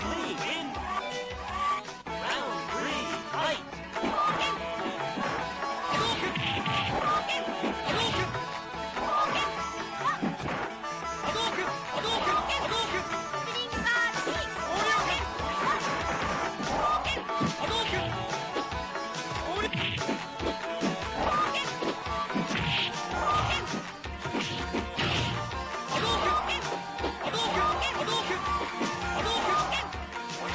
波動拳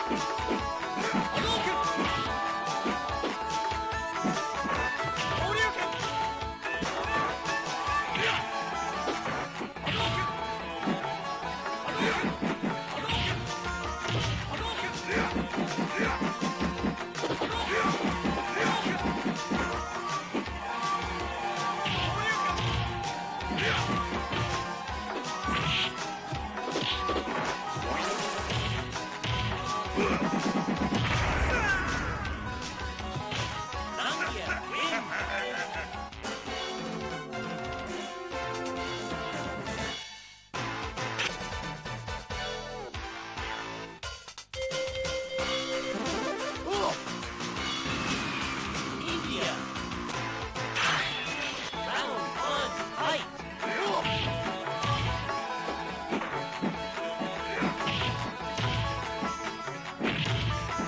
Round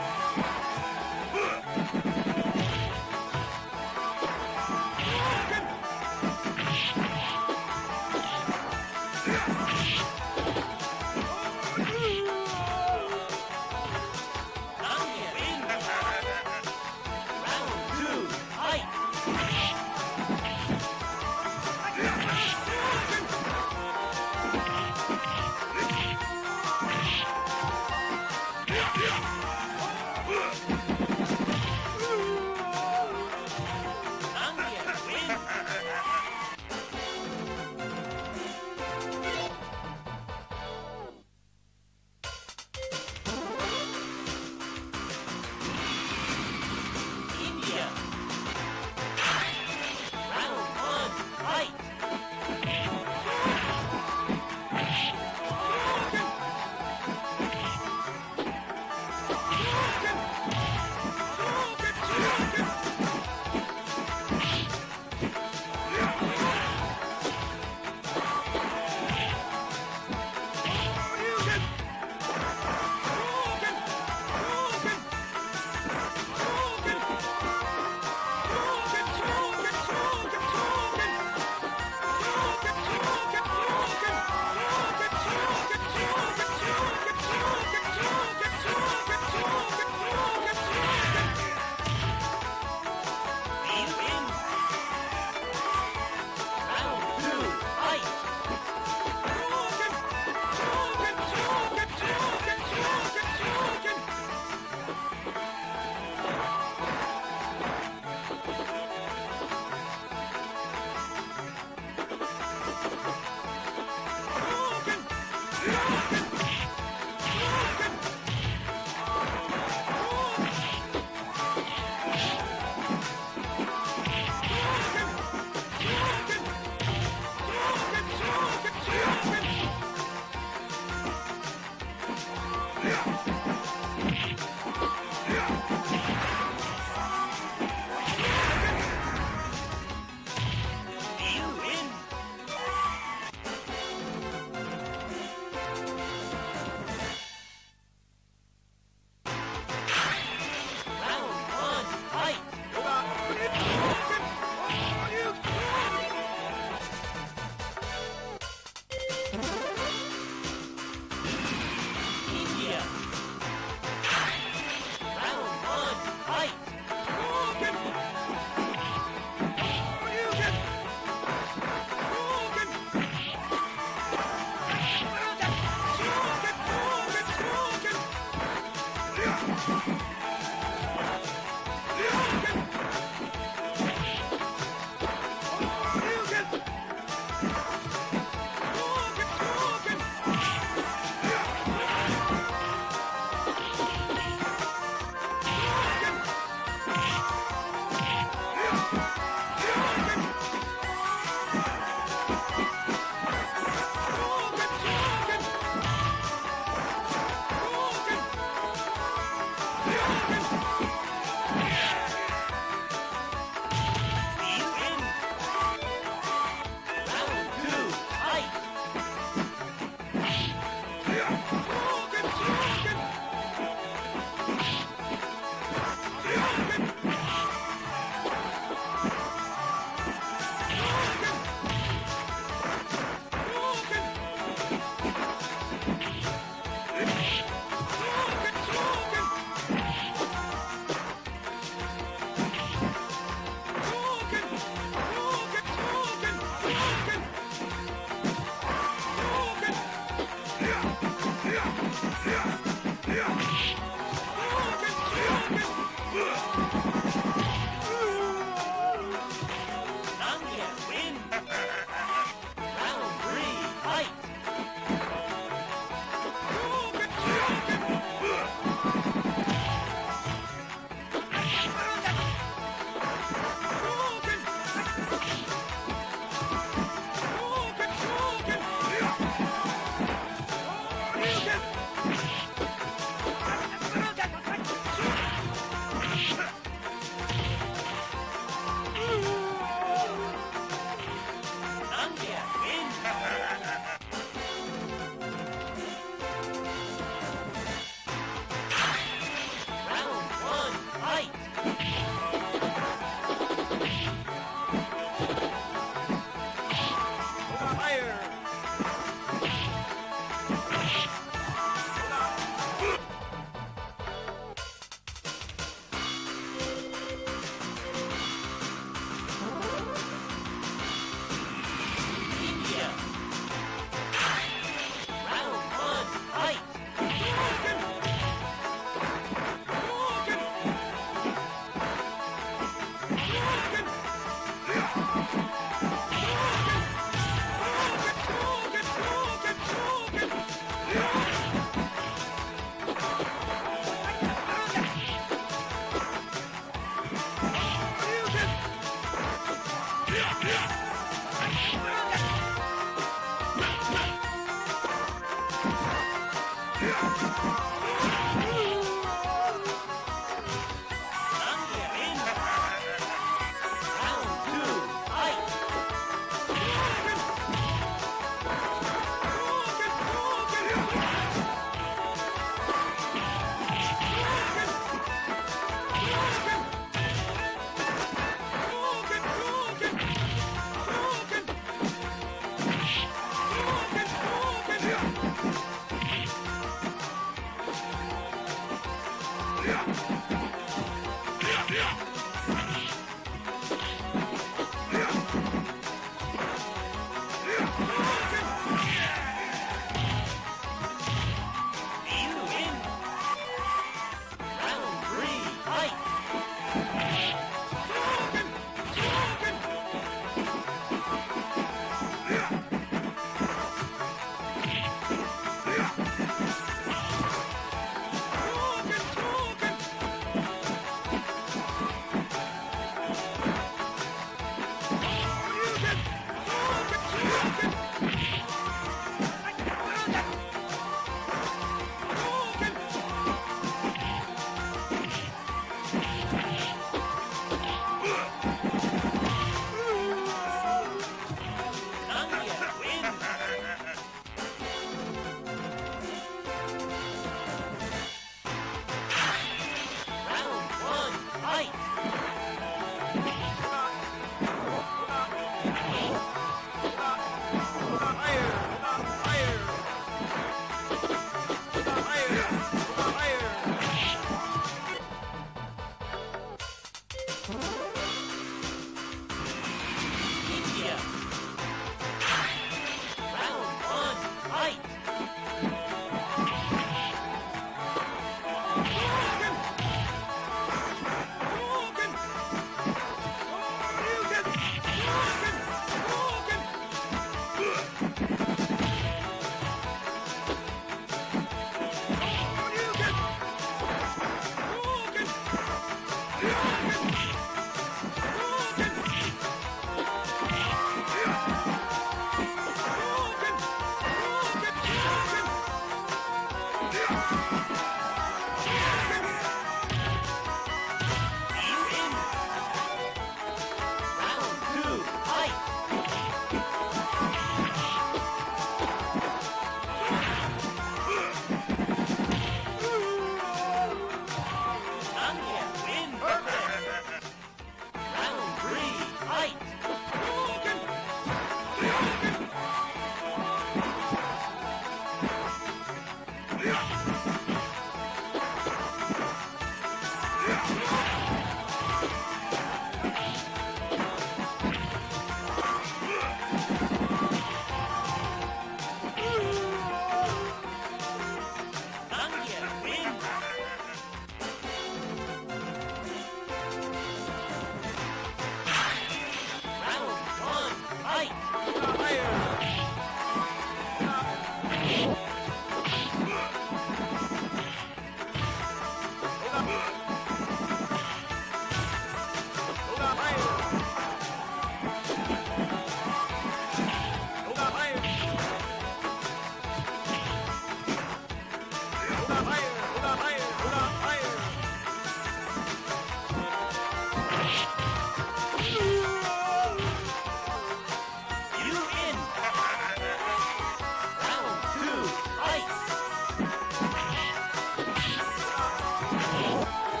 You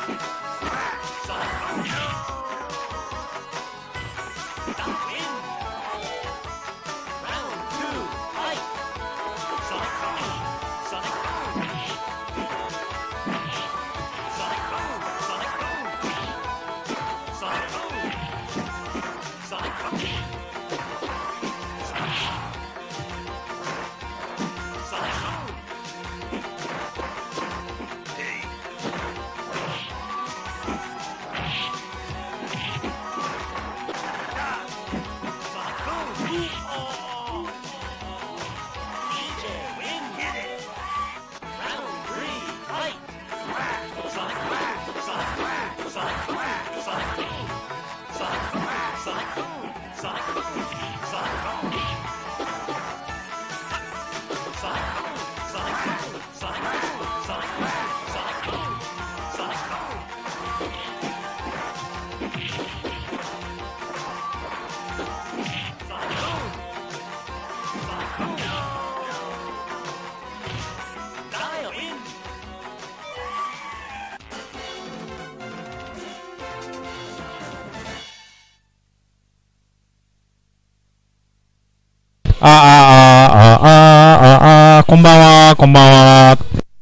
こんばんは、こんばんは。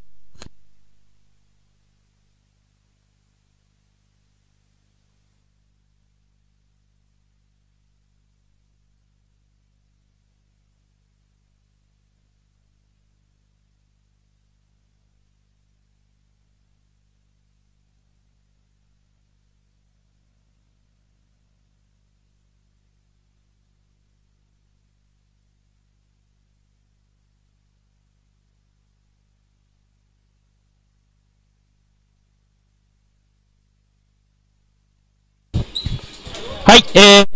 はい、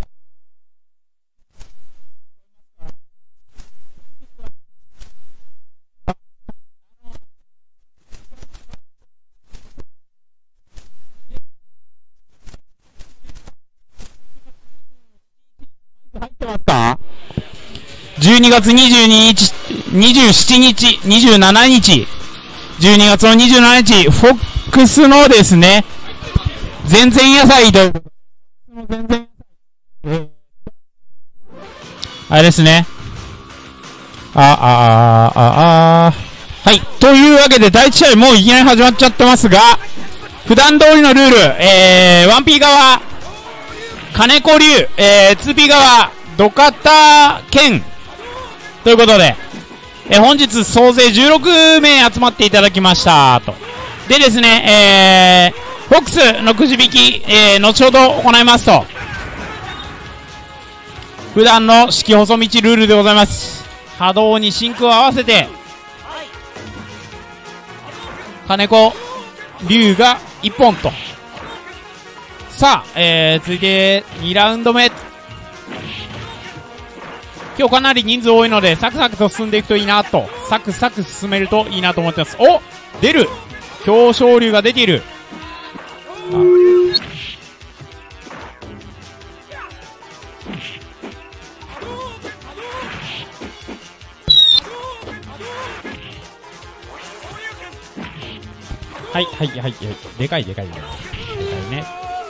入ってますか？ 12 月22日、27日、27日、12月の27日、フォックスのですね、全然野菜ということで、全然あれですね。はい。というわけで、第1試合もういきなり始まっちゃってますが、普段通りのルール、1P 側、金子龍、2P 側、土方健、ということで、本日総勢16名集まっていただきました、と。でですね、フォックスのくじ引き、後ほど行いますと。普段の式細道ルールでございます。波動に真空を合わせて、金子龍が1本と。さあ、続いて2ラウンド目。今日かなり人数多いのでサクサクと進んでいくといいなと、サクサク進めるといいなと思ってます。お、出る、表彰龍が出ている。はいはいはいはい、でかいでかいでかいね。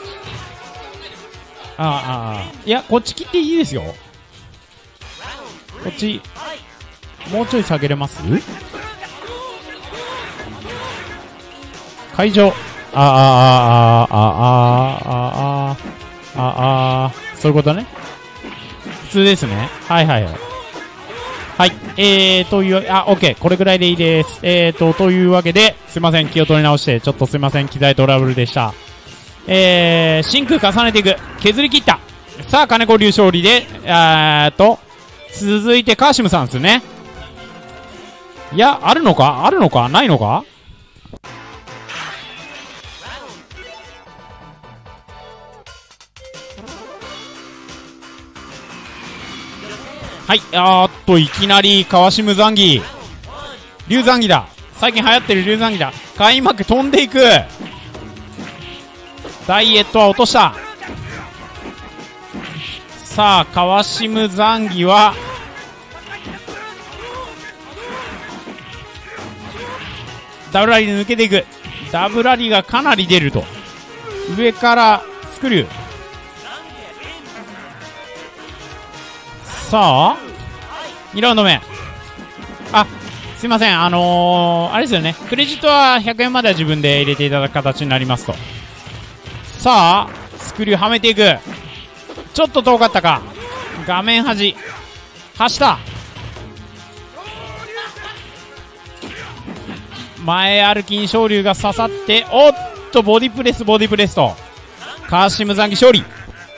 いや、こっち切っていいですよ。こっちもうちょい下げれます？会場、そういうことね。普通ですね。はいはいはい。はい。という、OK。これくらいでいいです。というわけで、すいません。気を取り直して、ちょっとすいません。機材トラブルでした。真空重ねていく。削り切った。さあ、金子龍勝利で、続いて、カーシムさんですね。いや、あるのかないのか。はい、いきなり川下残儀、龍残儀だ。最近流行ってる龍残儀だ。開幕飛んでいく。ダイエットは落とした。さあ、川下残儀はダブルラリーで抜けていく。 ダブラリがかなり出ると。上からスクリュー。さあ2ラウンド目。あ、すいません、あれですよね、クレジットは100円までは自分で入れていただく形になりますと。さあスクリューはめていく。ちょっと遠かったか。画面端走った。前歩きに昇龍が刺さって、おっとボディプレスとカーシムザンギ勝利。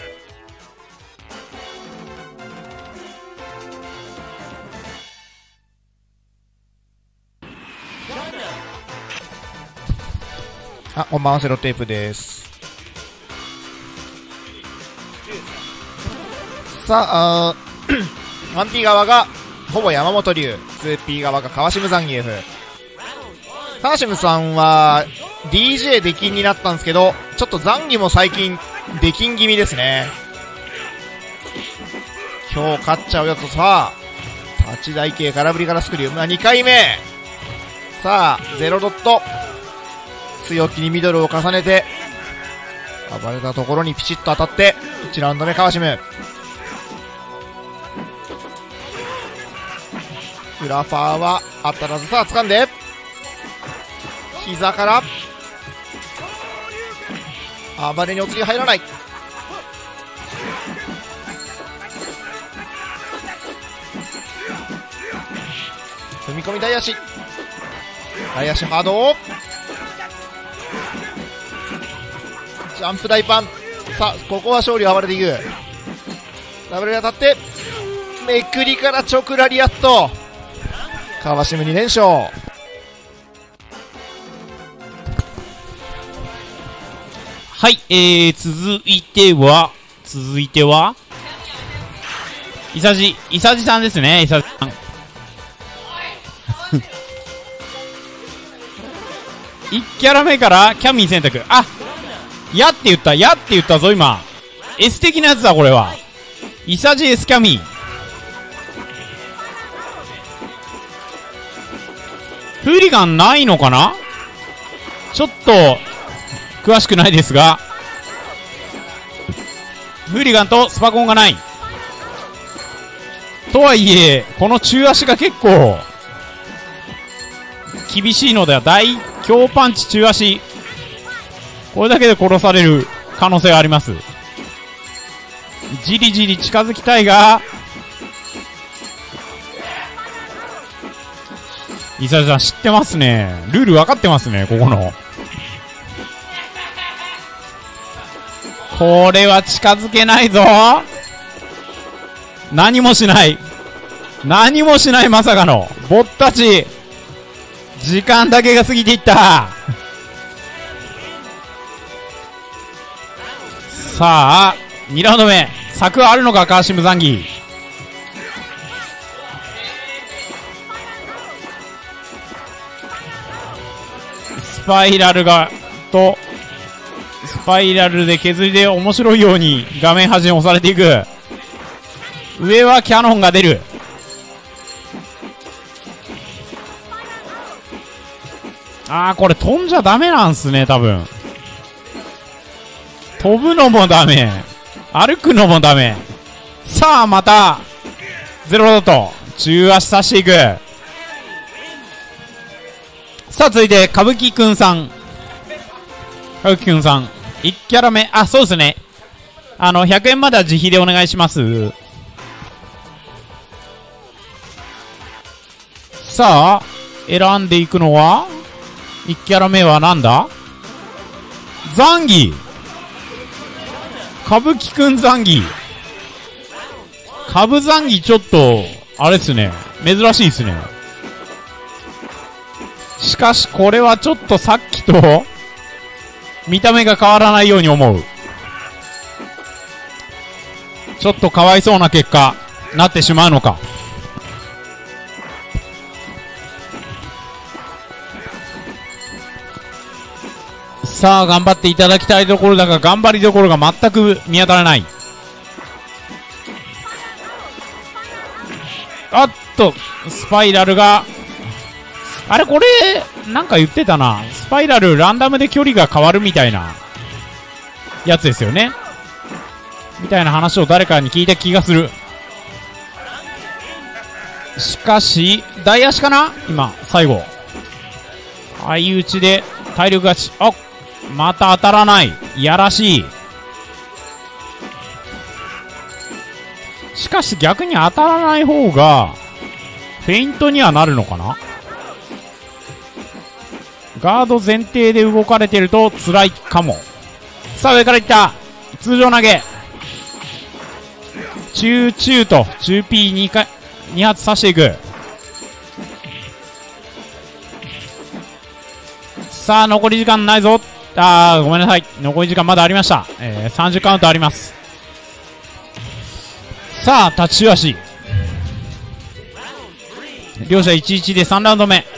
あ、こんばんは、セロテープです。さあ、1P 側がほぼ山本龍、2P 側が川島ザンギエフ。川島さんは DJ 出禁になったんですけど、ちょっとザンギも最近出禁気味ですね。今日勝っちゃうよと。さあ立ち台形空振りからスクリュー、2回目。さあ0ドット、強気にミドルを重ねて暴れたところにピチッと当たって1ラウンド目川島。裏ファーは当たらず。さあ掴んで膝から暴れにお釣り入らない。踏み込み大足ハード、ジャンプ大パン。さあここは勝利を暴れていく。ダブルに当たってめくりから直ラリアット。川島2連勝。 はい、続いてはイサジさんですね。イサジさん1キャラ目からキャミー選択。あ、やって言ったぞ今。 S 的なやつだこれは。イサジ S キャミー。フーリガンないのかな、ちょっと詳しくないですが、フーリガンとスパコンがないとはいえ、この中足が結構厳しいのでは。大強パンチ中足、これだけで殺される可能性があります。じりじり近づきたいが、イサジさん知ってますね。ルール分かってますね、ここの。これは近づけないぞ。何もしないまさかのぼったち。時間だけが過ぎていった。さあ2ラウンド目、策はあるのかカーシムザンギ。スパイラルで削りで面白いように画面端に押されていく。上はキャノンが出る。あー、これ飛んじゃダメなんすね多分。飛ぶのもダメ、歩くのもダメ。さあまたゼロだと中足刺していく。さあ続いて歌舞伎くんさん1キャラ目、あ、そうですね、100円までは自費でお願いします。さあ選んでいくのは1キャラ目はなんだ、ザンギ。歌舞伎くんザンギ、カブザンギ、ちょっとあれっすね、珍しいっすね。しかしこれはちょっとさっきと見た目が変わらないように思う。ちょっとかわいそうな結果なってしまうのか。さあ頑張っていただきたいところだが、頑張りどころが全く見当たらない。あっとスパイラルあれこれ、なんか言ってたな。スパイラルランダムで距離が変わるみたいなやつですよね。みたいな話を誰かに聞いた気がする。しかし、大足かな今、最後。相打ちで体力勝ち。あ、また当たらない。いやらしい。しかし逆に当たらない方が、フェイントにはなるのかな。ガード前提で動かれてると辛いかも。さあ上からいった。通常投げ。中と中 P2 回、2発刺していく。さあ残り時間ないぞ。ごめんなさい。残り時間まだありました。30カウントあります。さあ立ち足。両者 1-1 で3ラウンド目。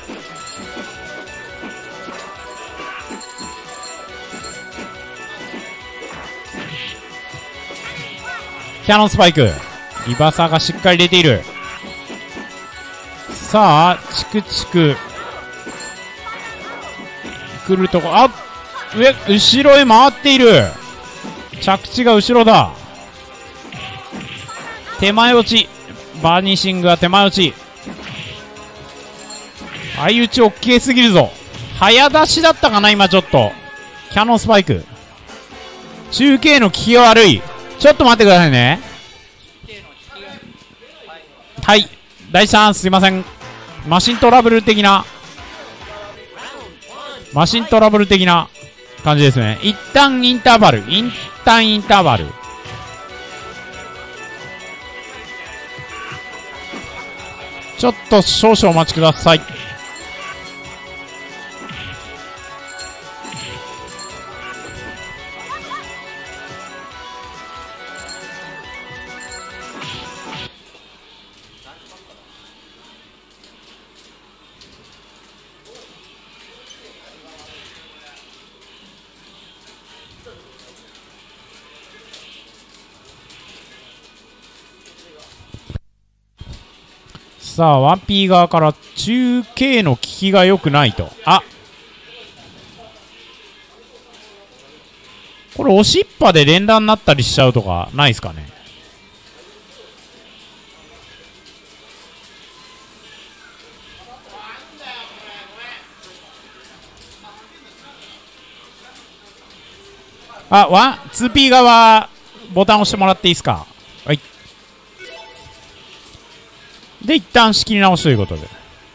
キャノンスパイク。リバサーがしっかり出ている。さあチクチク来るとこ、あ、後ろへ回っている。着地が後ろだ。手前落ち。バーニッシングが手前落ち。相打ち OK すぎるぞ。早出しだったかな今ちょっと。キャノンスパイク。中継の効きが悪い。ちょっと待ってくださいね。はい。第3、すいません。マシントラブル的な感じですね。一旦インターバル。ちょっと少々お待ちください。さあ、1P 側から中継の効きが良くないと。あ、これ押しっぱで連打になったりしちゃうとかないですかね。あ、2P 側ボタン押してもらっていいですか。はい。で一旦仕切り直しということで。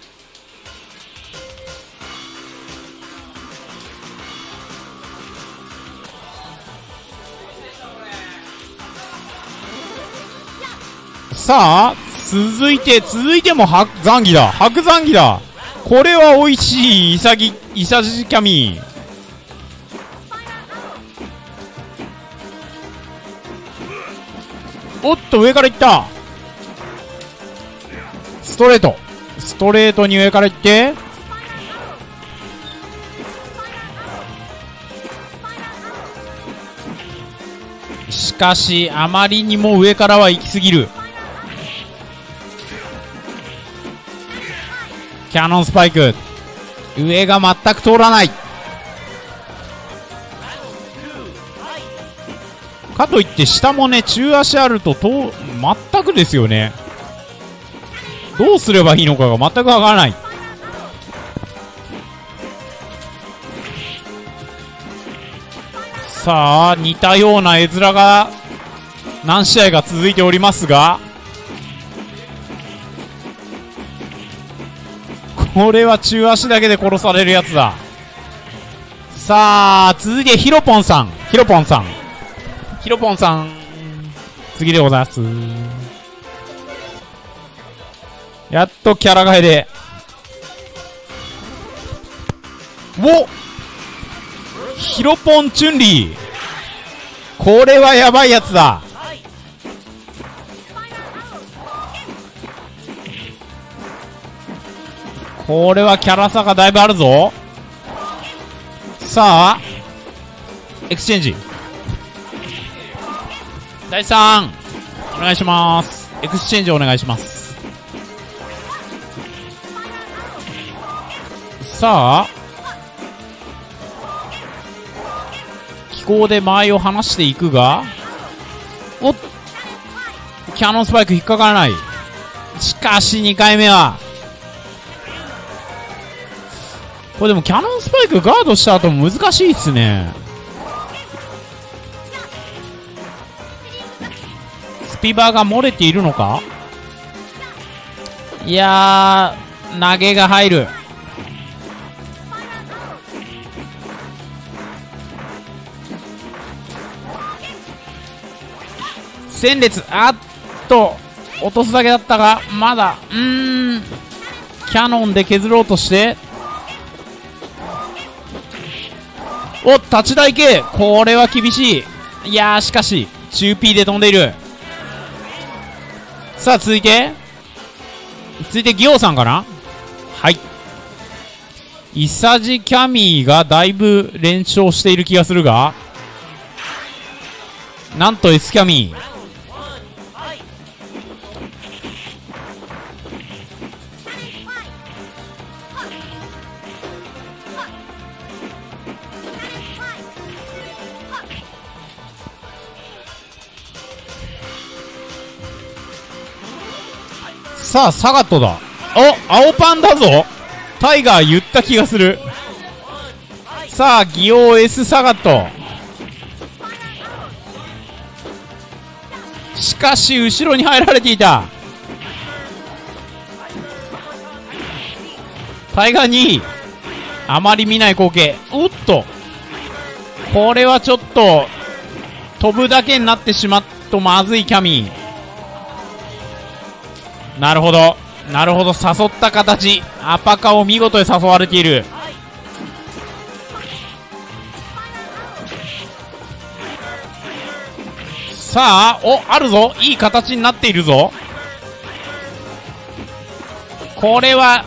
さあ続いても白残機だ。これは美味しい。イサジキャミ。おっと上からいった。ストレートに上からいって、しかしあまりにも上からは行き過ぎる。キャノンスパイク、上が全く通らない。かといって下もね中足あると全くですよね。どうすればいいのかが全くわからない。さあ似たような絵面が何試合か続いておりますが、これは中足だけで殺されるやつだ。さあ続いてヒロポンさん次でございます。やっとキャラ替えで。ヒロポンチュンリー、これはやばいやつだ。これはキャラ差がだいぶあるぞ。さあエクスチェンジ第3お願いします。エクスチェンジお願いします。 さあ気候で間合いを離していくが、おっキャノンスパイク引っかからない。しかし2回目はこれでもキャノンスパイクガードした後も難しいっすね。スピバーが漏れているのか。いやー投げが入る。前列あっと落とすだけだったがまだキャノンで削ろうとしてお立ち台系これは厳しい。いやーしかし中 P で飛んでいる。さあ続いてギオさんかな。はいイサジキャミーがだいぶ連勝している気がするがなんと S キャミーさあサガットだ。お青パンだぞ。タイガー言った気がする。さあギオ S サガットしかし後ろに入られていた。タイガー2位あまり見ない光景。おっとこれはちょっと飛ぶだけになってしまっとまずいキャミー。なるほどなるほど誘った形。アパカを見事に誘われている。さああるぞ。いい形になっているぞ。これは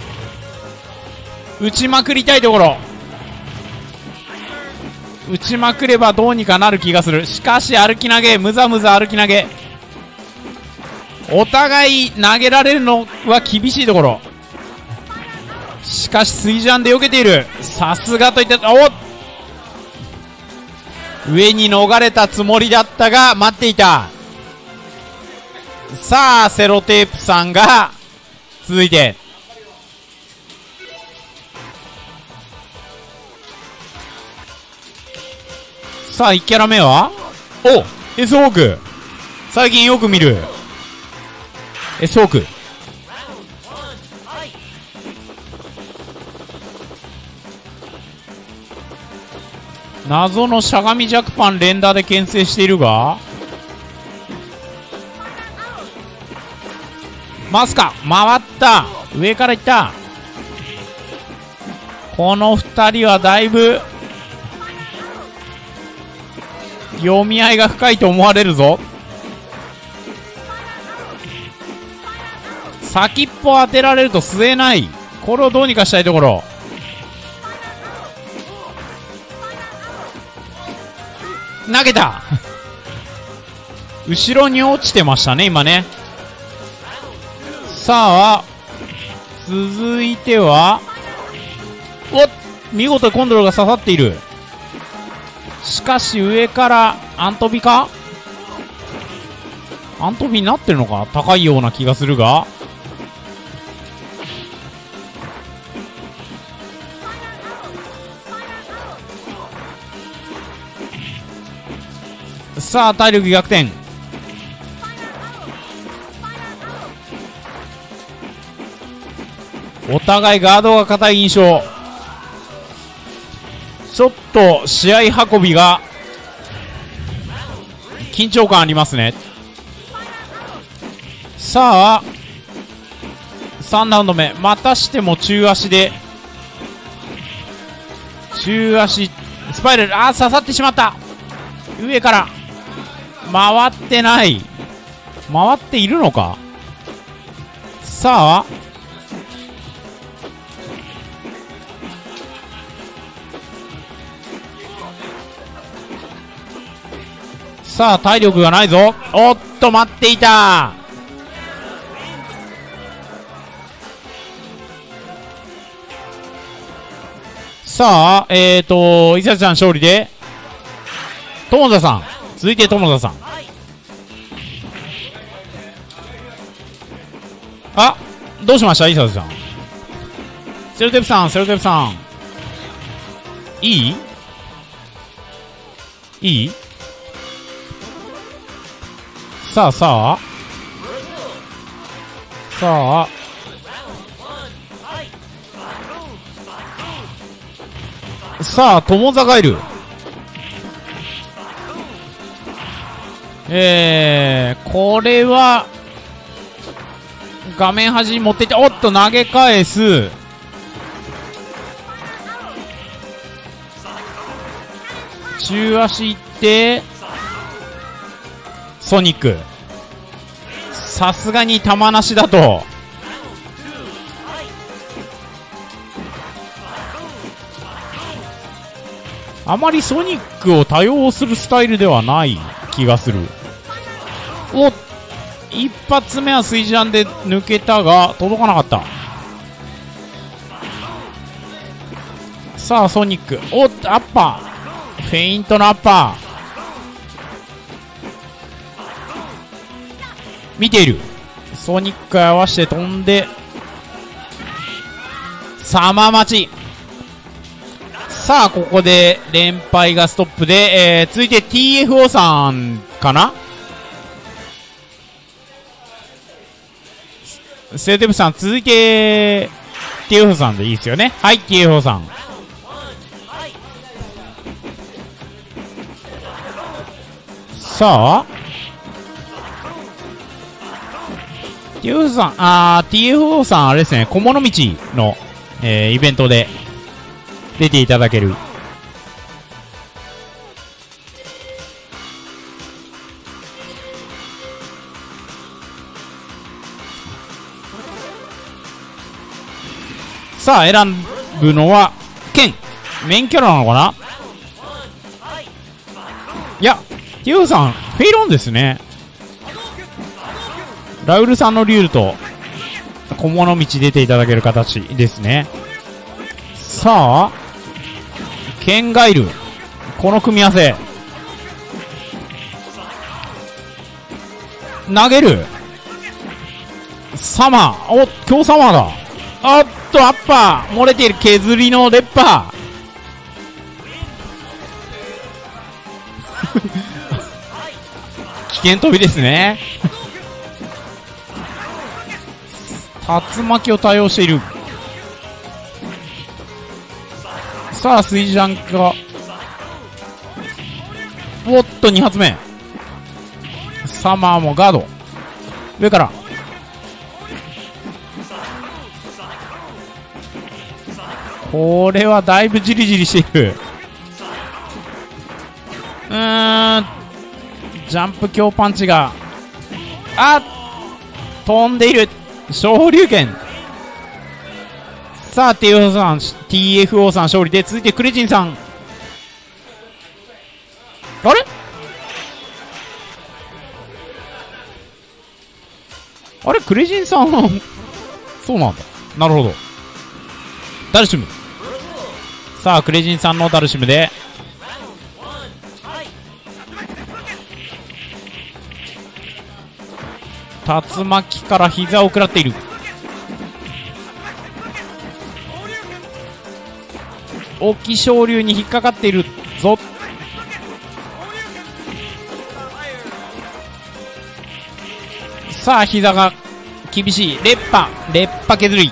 打ちまくりたいところ。打ちまくればどうにかなる気がする。しかし歩き投げむざむざ歩き投げお互い投げられるのは厳しいところ。しかし水ジャンで避けている。さすがといって上に逃れたつもりだったが待っていた。さあセロテープさんが続いてさあ1キャラ目はS ホーク最近よく見るS ホーク謎のしゃがみジャクパン連打で牽制しているがマスカ回った上からいった。この2人はだいぶ読み合いが深いと思われるぞ。先っぽ当てられると吸えない。これをどうにかしたいところ。投げた後ろに落ちてましたね今ね。さあ続いては見事コンドルが刺さっている。しかし上からアントビか。アントビになってるのか。高いような気がするがさあ体力逆転。お互いガードが硬い印象。ちょっと試合運びが緊張感ありますね。さあ3ラウンド目またしても中足で中足スパイラル刺さってしまった。上から回ってない。回っているのか。さあ体力がないぞ。おっと待っていた。 さあ、伊勢ちゃん勝利で、友田さん。続いて友田さん。あ、どうしました伊勢ちゃん。セロテープさん、セロテープさん。いいさあさあ。さあ。さあ、友座がいる。これは、画面端に持っていって、おっと、投げ返す。中足いって、ソニック。さすがに球なしだと。あまりソニックを多用するスタイルではない気がする。お、一発目は水ジャンで抜けたが届かなかった。さあソニック、おっアッパー、フェイントのアッパー見ている。ソニック合わせて飛んでサマー待ち。さあここで連敗がストップで、続いて TFO さんかな。セーテブさん続いて TFO さんでいいですよね。はい TFO さん。さあ TFO さん、TFO さんあれですね、小物道の、イベントで出ていただける。さあ選ぶのはケン、メインキャラなのかな。いや TFO さんフェイロンですね。ラウルさんのリュールと小物道出ていただける形ですね。さあケンガイル、この組み合わせ投げる。サマー、お、今日サマーだ。おっとアッパー漏れている。削りのレッパー危険飛びですね竜巻を多用している。さあ水ジャンか。おっと2発目。サマーもガード上から。これはだいぶじりじりしている。ジャンプ強パンチが飛んでいる。昇竜拳。さあ TFO さん勝利で、続いてクレジンさん。あれあれクレジンさんそうなんだ。なるほど。ダルシム。さあクレジンさんのダルシムで竜巻から膝を食らっている。大きい昇竜に引っかかっているぞ。さあ膝が厳しい。レッパ削り。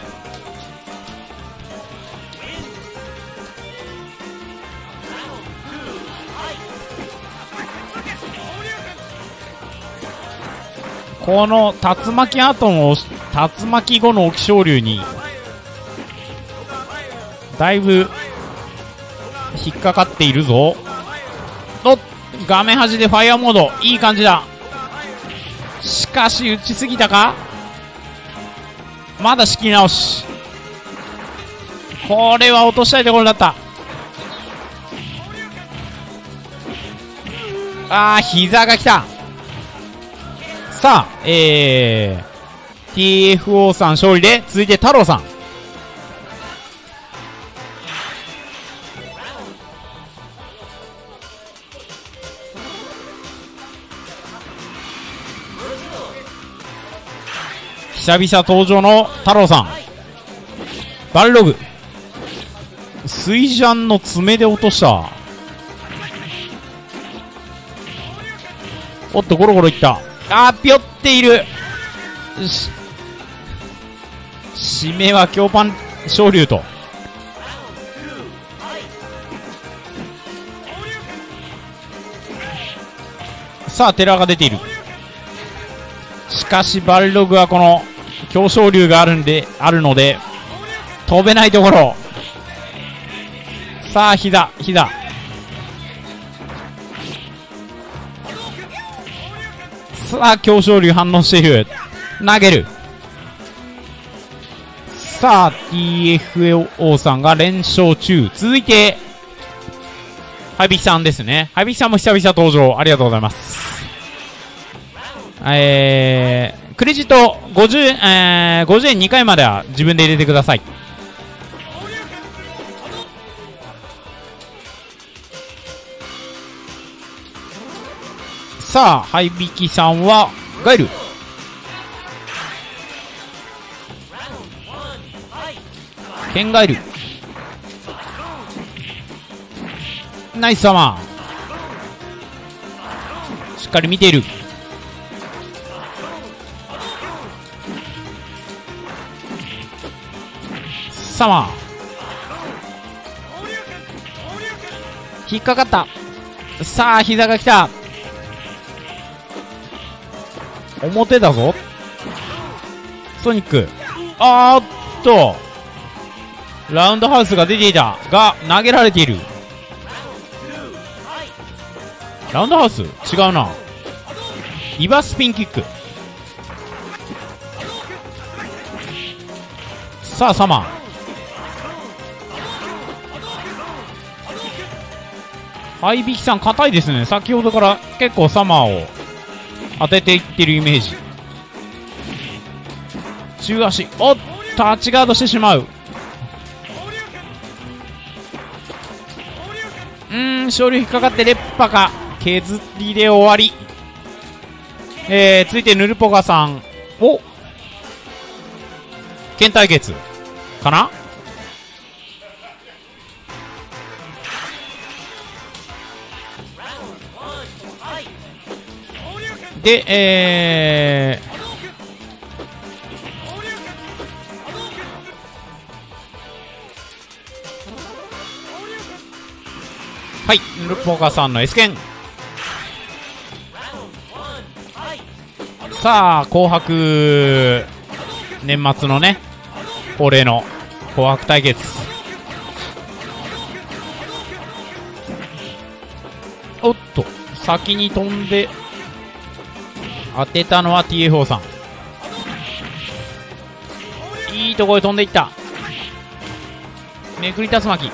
この竜巻後の竜巻後の沖昇竜にだいぶ引っかかっているぞ。と画面端でファイアモード、いい感じだ。しかし打ちすぎたか。まだ仕切り直し。これは落としたいところだった。膝が来た。さあTFO さん勝利で、続いて太郎さん。 久々登場の太郎さん。バルログ。水ジャンの爪で落とした。おっと、ゴロゴロいった。あー、ぴょっている。締めは強パン昇竜と。さあ、テラが出ている。しかし、バルログはこの強昇竜があるので、飛べないところ。さあ、膝。さあ、強昇竜反応している。投げる。さあ、TFO さんが連勝中。続いて、ハイビキさんですね。ハイビキさんも久々登場。ありがとうございます。クレジット50円、50円2回までは自分で入れてください。さあ、ハイビキさんはガイル。ケンガイル。ナイスサマー。しっかり見ている。サマー。引っかかった。さあ、膝が来た。表だぞ。ソニック。あーっと。ラウンドハウスが出ていたが、投げられている。ラウンドハウス違うな。リバースピンキック。さあ、サマー。ハイビキさん硬いですね。先ほどから結構サマーを当てていってるイメージ。中足。おっ、タッチガードしてしまう。勝利引っかかって劣化か。削りで終わり。続いてヌルポカさん。お、県対決かな。で、はい、ヌルポカさんの S 剣。さあ、紅白年末のね、恒例の紅白対決。おっと、先に飛んで当てたのは TFO さん。いいところへ飛んでいった。めくり竜巻。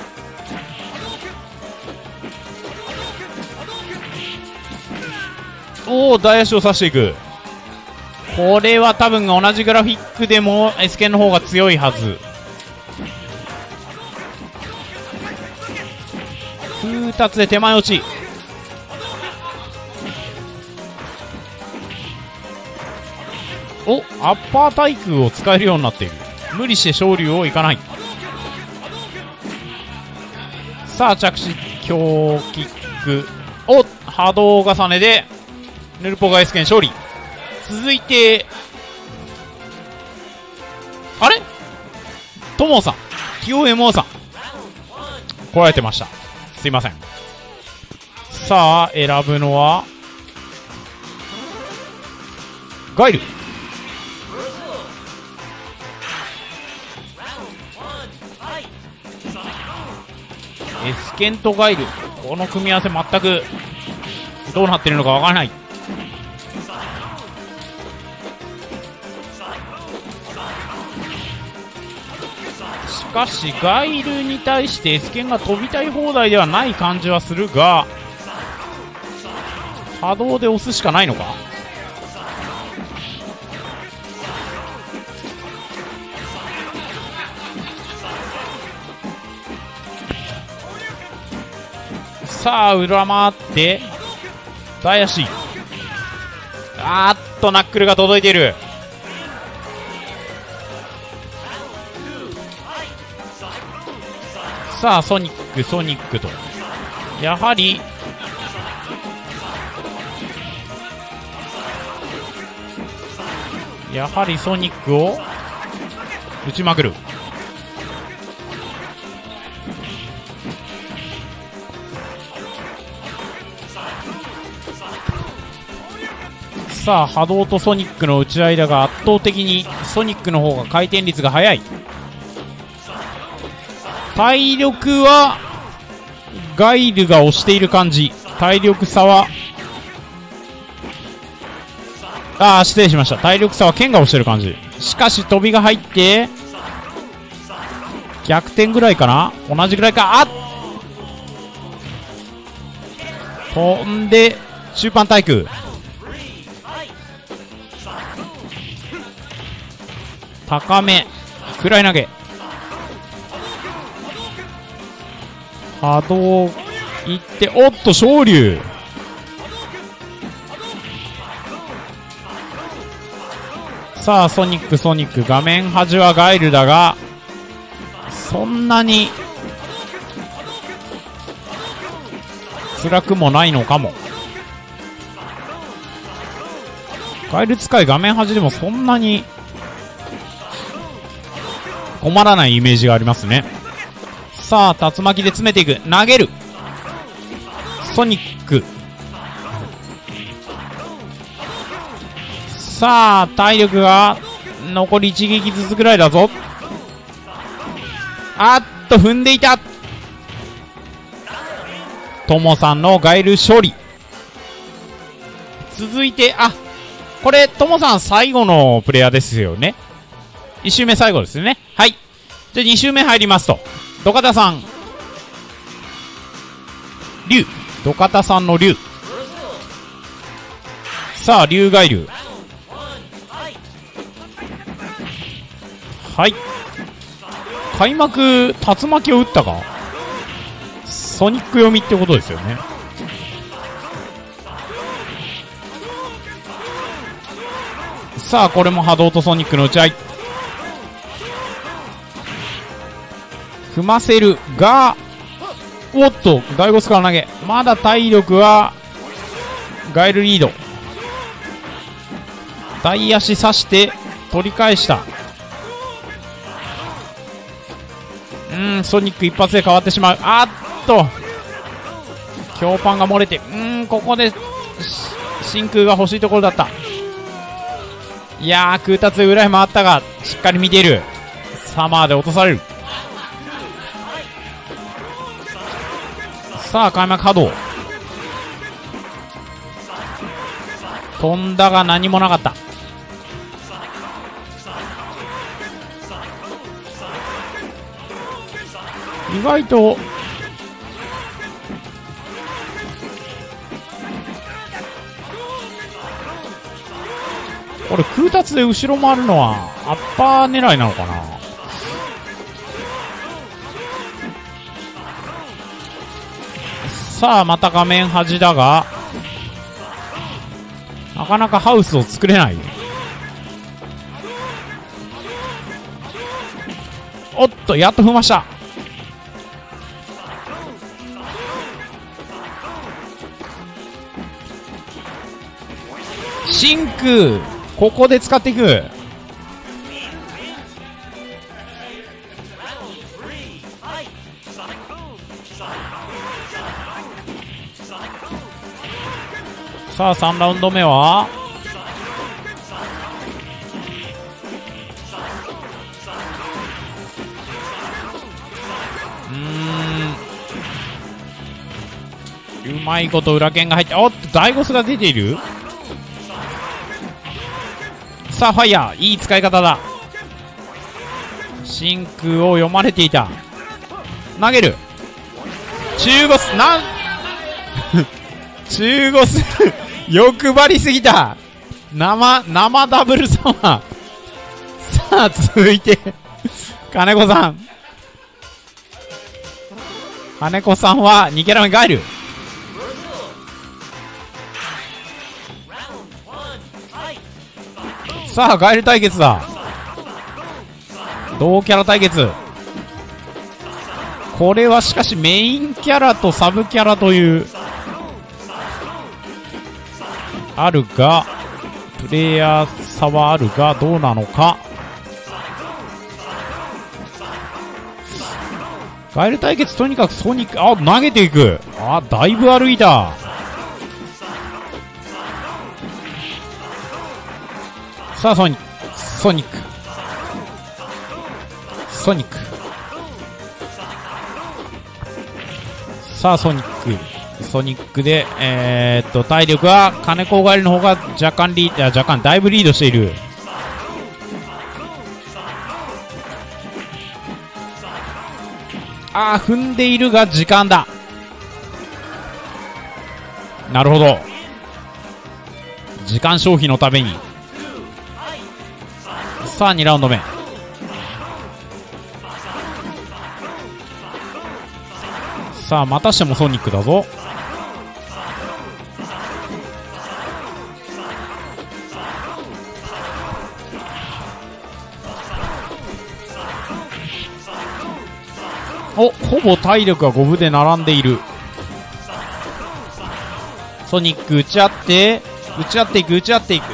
おお、大足を刺していく。これは多分同じグラフィックでも S 剣の方が強いはず。風達で手前落ち。お、アッパー対空を使えるようになっている。無理して昇竜をいかない。さあ、着地強キック。お、波動重ねでヌルポが S 剣勝利。続いて、あれトモさん、TOMO さん来られてました。すいません。さあ、選ぶのはガイル。S 剣とガイル、この組み合わせ全くどうなってるのかわからない。しかしガイルに対して S 剣が飛びたい放題ではない感じはするが、波動で押すしかないのか。さあ、裏回って大足。あーっとナックルが届いている。 さあソニックソニックと、やはりソニックを打ちまくる。さあ波動とソニックの打ち合いだが、圧倒的にソニックの方が回転率が速い。体力はガイルが押している感じ。体力差は失礼しました。体力差は剣が押してる感じ。しかし飛びが入って逆転ぐらいかな、同じぐらいか。飛んで中盤対空、高め暗い投げ、波動いって、おっと昇竜。さあソニックソニック、画面端はガイルだがそんなに辛くもないのかも。ガイル使い画面端でもそんなに困らないイメージがありますね。さあ竜巻で詰めていく、投げるソニック。さあ体力が残り1撃ずつぐらいだぞ。踏んでいた。トモさんのガイル勝利。続いてこれトモさん最後のプレイヤーですよね。1周目最後ですよね。はい、じゃあ2周目入りますと、土方さん竜、土方さんの竜。さあ竜ガイル、はい、開幕竜巻を打ったか、ソニック読みってことですよね。さあこれも波動とソニックの打ち合い、組ませるが、おっと第5スから投げ、まだ体力はガイルリード。大足刺して取り返した。ソニック一発で変わってしまう。強パンが漏れて、ここで真空が欲しいところだった。いやー空達で裏へ回ったがしっかり見ている。サマーで落とされる。さあ開幕波動、飛んだが何もなかった。意外とこれ空達で後ろ回るのはアッパー狙いなのかな。さあまた画面端だがなかなかハウスを作れない。おっとやっと踏ました。真空ここで使っていく。さあ3ラウンド目はうまいこと裏剣が入って、おっとダイゴスが出ている。さあファイヤーいい使い方だ。真空を読まれていた。投げる中ゴス中ゴス欲張りすぎた。生ダブルサマー。さあ続いて金子さんは2キャラ目ガイル。さあガイル対決だ。同キャラ対決。 これはしかしメインキャラとサブキャラというあるが、プレイヤー差はあるがどうなのか。ガエル対決、とにかくソニック、あ、投げていく。あ、だいぶ歩いた。さあソニック、ソニック、ソニック、さあソニック、ソニックで体力は金子ガエルの方が若干だいぶリードしている。ああ、踏んでいるが時間だ。なるほど、時間消費のために。さあ2ラウンド目。さあまたしてもソニックだぞ。お、ほぼ体力が5分で並んでいる。ソニック打ち合っていく、打ち合っていく。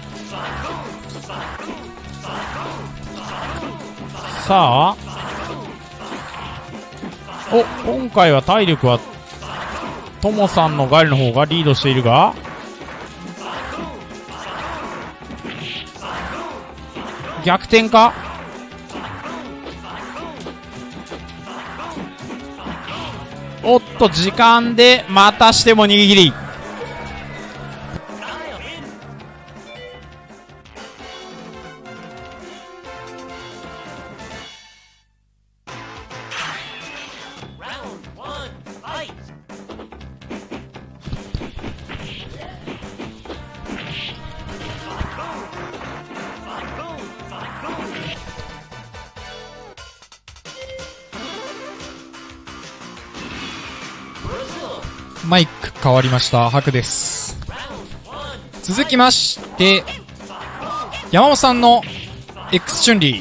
さあ、お、今回は体力はトモさんのガエルの方がリードしているが、逆転か。おっと、時間でまたしても逃げ切り。 マイク変わりました。ハクです。続きまして山本さんの X チュンリ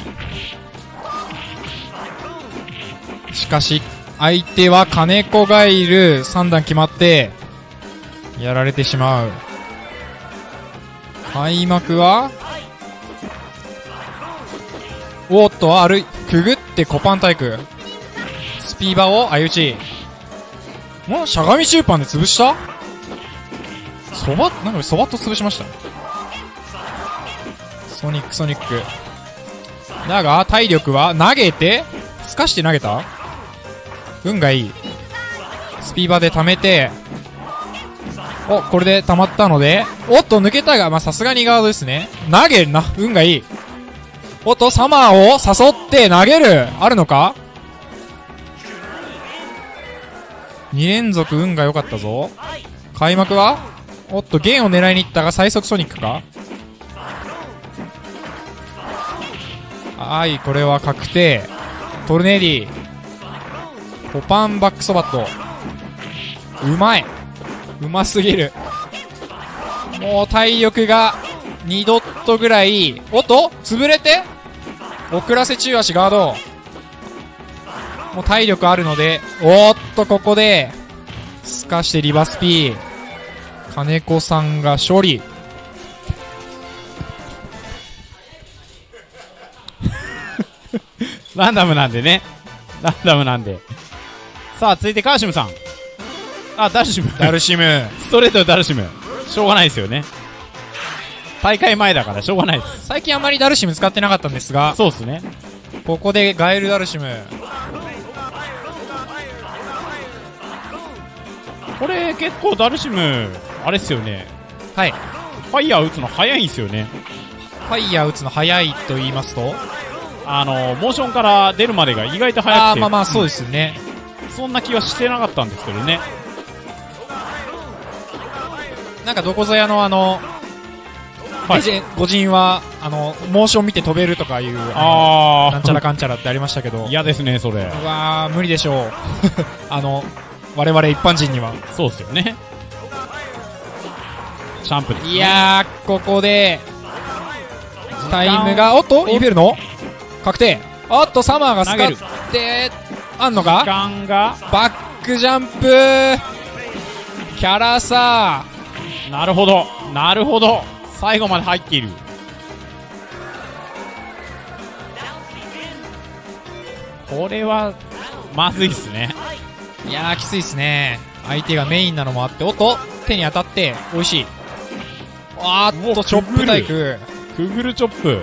ー。しかし相手は金子がいる。3段決まってやられてしまう。開幕はおっと、くぐってコパンタイク。スピーバーを相打ち。もうしゃがみ中パンで潰した？なんかそばっと潰しましたね。ソニック。だが、体力は投げて、すかして投げた？運がいい。スピーバーで溜めて、お、これで溜まったので、おっと、抜けたが、まあ、さすがにガードですね。投げるな。運がいい。おっと、サマーを誘って投げる。あるのか？2連続運が良かったぞ。開幕はおっと、弦を狙いに行ったが最速ソニックか。はい、これは確定。トルネーディコパンバックソバット。うまい。うますぎる。もう体力が2ドットぐらい。おっと、潰れて遅らせ中足ガード。もう体力あるので、おっと、ここで、すかしてリバスピー。金子さんが処理。 ランダムなんでね。ランダムなんで。さあ、続いてカーシムさん。あ、ダルシム。 ダルシム。 ストレートダルシム。しょうがないですよね。大会前だからしょうがないです。 最近あまりダルシム使ってなかったんですが、 そうですね。 ここでガエルダルシム。 これ結構ダルシムあれっすよね。 はい。 ファイヤー打つの早いんすよね。 ファイヤー打つの早いと言いますと、 モーションから出るまでが意外と早くて、 まあまあそうですよね。 そんな気はしてなかったんですけどね。 なんかどこぞやのはい、 御人はモーション見て飛べるとかいうなんちゃらかんちゃらってありましたけど、 嫌ですねそれ。 うわー無理でしょう。我々一般人には。 そうですよね。シャンプですね。 いやー、ここでタイムが、おっとインフェルノ確定。おっとサマーがスカってあんの時か。 間が、 バックジャンプキャラさなるほど、なるほど。最後まで入っている。これは、まずいっすね。 いやーきついっすね。相手がメインなのもあって、おっと手に当たって美味しい。あーっとチョップタイク。 くぐるチョップ。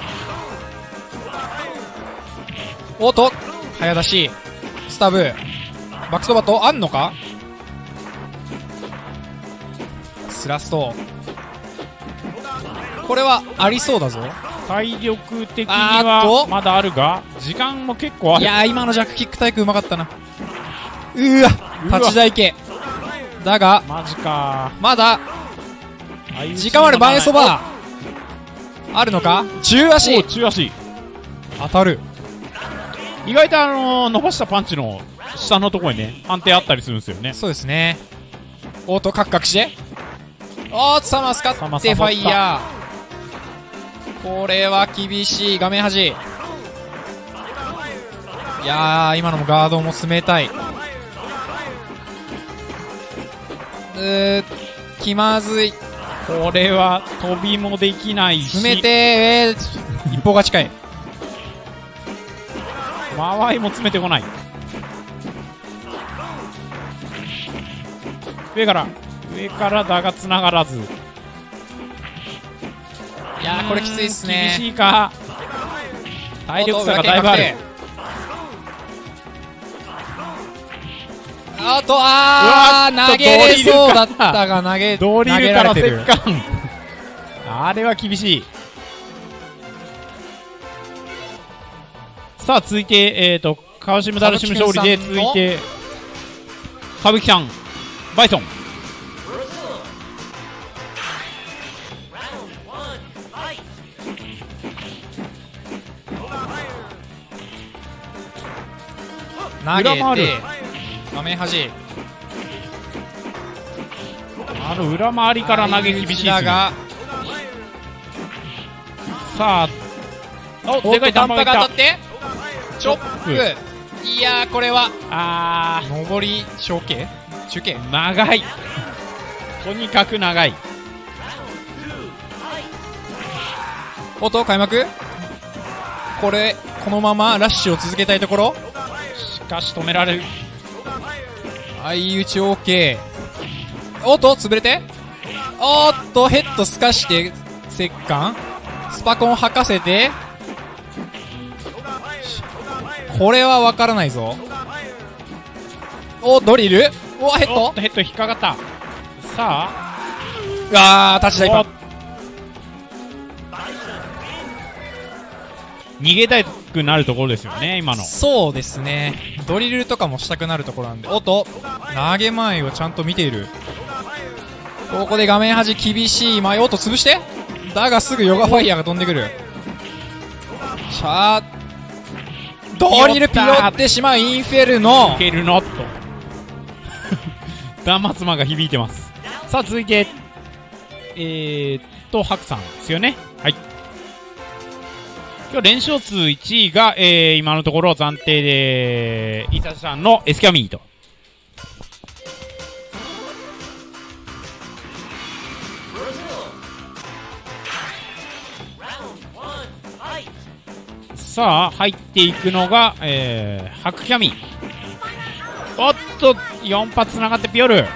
おっと早出しスタブバックソバットあんのか。スラストこれはありそうだぞ。 体力的にあーっはとまだあるが、時間も結構ある。 いやー今のジャックキックタイクうまかったな。うわ立ち台系だがマジか。 まだ時間ある。前そばあるのか。中お足中足。 当たる。 意外と伸ばしたパンチの下のところにね、判定あったりするんですよね。 そうですね。おっとカクカクしておーっとサマー使サマってフサボったァイヤー。これは厳しい。画面端。いやー今のもガードも冷たい。気まずい。 これは飛びもできないし、 詰めて一方が近い。 間合いも詰めてこない。上からだが繋がらず。 いやーこれきついっすね。 厳しいか。体力差がだいぶある。 あと投げれそうだったがドリルから投げられてる。 折感。あれは厳しい。さあ続いて川島ダルシム勝利で、続いて歌舞伎さんバイソン。 投げ裏回るて画面端。 裏回りから投げ厳しいですね。 だがさあおっでかいと短波弾がいった。 が当たってチョップ。いやーこれは上り小径中径。 長い。とにかく長い。 おっと開幕。このままラッシュを続けたいところ。 しかし止められる。 相打ち OK。おっと潰れて、おっとヘッドすかして折感スパコン吐かせて、これは分からないぞ。おドリル、おヘッド、 おっとヘッド引っかかった。さあタッチダイパー。 逃げたくなるところですよね今の。 そうですね。ドリルとかもしたくなるところなんで。おっと投げ前をちゃんと見ている。ここで画面端厳しい前。おっと潰して、だがすぐヨガファイヤーが飛んでくる。シャードリルピヨってしまう。インフェルノいけるのと断末魔が響いてます。さあ続いてハクさんですよね。はい、今日連勝数1位が、今のところ暫定でイサさんのエスキャミーと。さあ入っていくのが、ハクキャミ。おっと4発つながってピオル。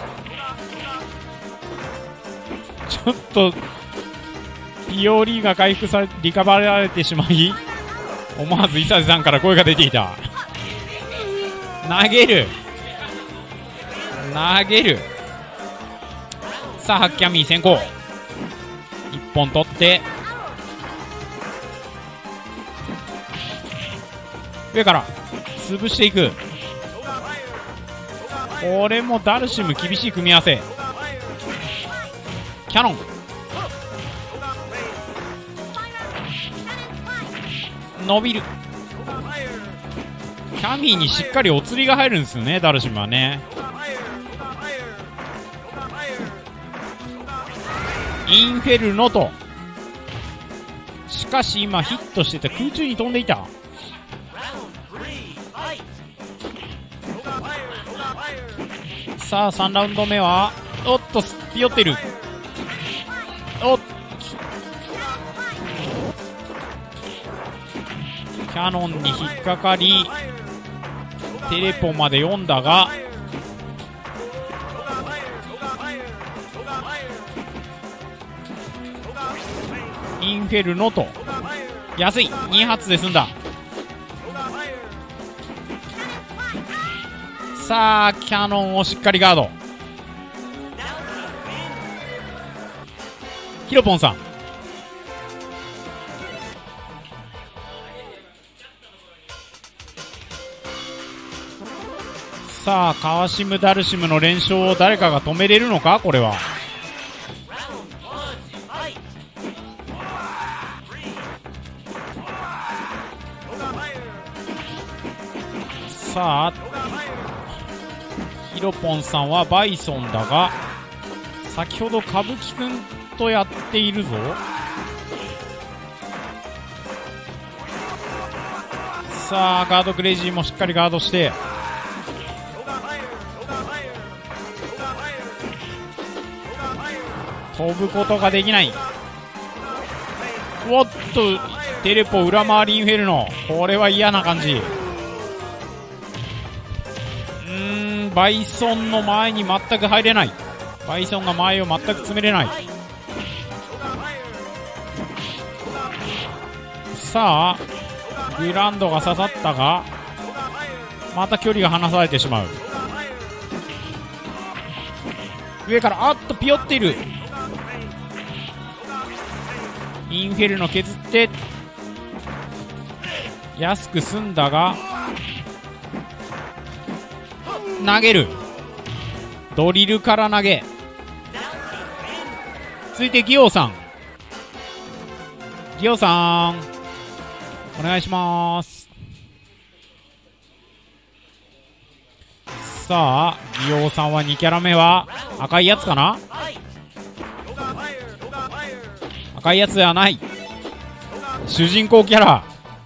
ちょっとピオリが回復されリカバーられてしまい、思わず伊佐さんから声が出ていた。投げるさあハクキャミ先行。1本取って上から潰していく。これもダルシム厳しい組み合わせ。キャノン伸びる。キャミーにしっかりお釣りが入るんですよねダルシムはね。インフェルノと。しかし今ヒットしてて空中に飛んでいた。 さあ3ラウンド目はおっとピヨってる。おっキャノンに引っかかりテレポまで読んだがインフェルノと安い2発で済んだ。さあキャノンをしっかりガード。ヒロポンさんさあカワシムダルシムの連勝を誰かが止めれるのか。これはさあヒロポンさんはバイソンだが先ほど歌舞伎くんとやっているぞ。さあガードクレイジーもしっかりガードして飛ぶことができない。おっとテレポ裏回りインフェルノ、これは嫌な感じ。バイソンの前に全く入れない。バイソンが前を全く詰めれない。さあグランドが刺さったがまた距離が離されてしまう。上からあっとピヨっている。インフェルノ削って安く済んだが投げる。ドリルから投げ。続いてギオさん。ギオさんお願いします。さあギオさんは2キャラ目は赤いやつかな。赤いやつではない主人公キャラ。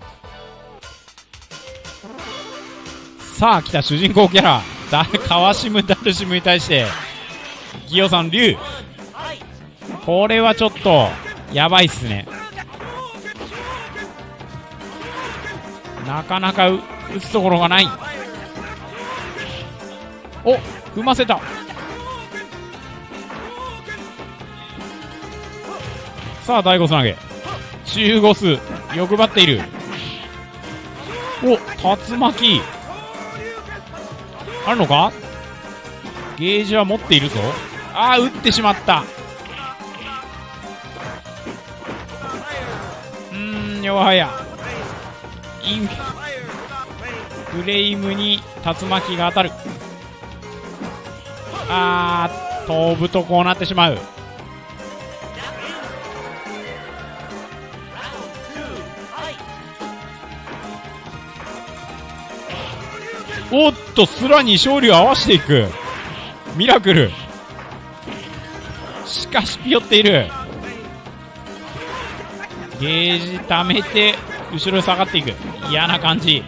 さあ来た主人公キャラカワシムダルシムに対してギオさん竜。これはちょっとやばいっすね。なかなか打つところがない。お踏ませた。さあ第5つ投げ中5数欲張っている。お竜巻あるのか。ゲージは持っているぞ。あー打ってしまった。弱やインフレームに竜巻が当たる。飛ぶとこうなってしまう。おっとスラに勝利を合わせていくミラクル。しかしピヨっている。ゲージ溜めて後ろに下がっていく。嫌な感じ。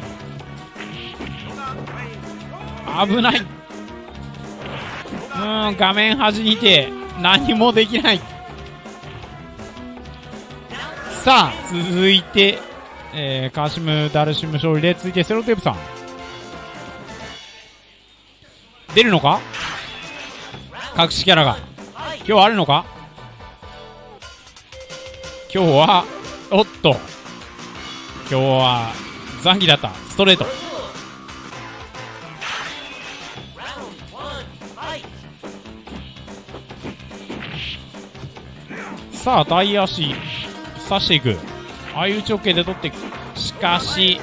危ない。画面端にいて何もできない。さあ続いて、カシムダルシム勝利で、続いてセロテープさん出るのか。隠しキャラが今日はあるのか。今日はおっと今日は残機だった。ストレート。さあ大足刺していく。相打ち OK で取っていく。しかし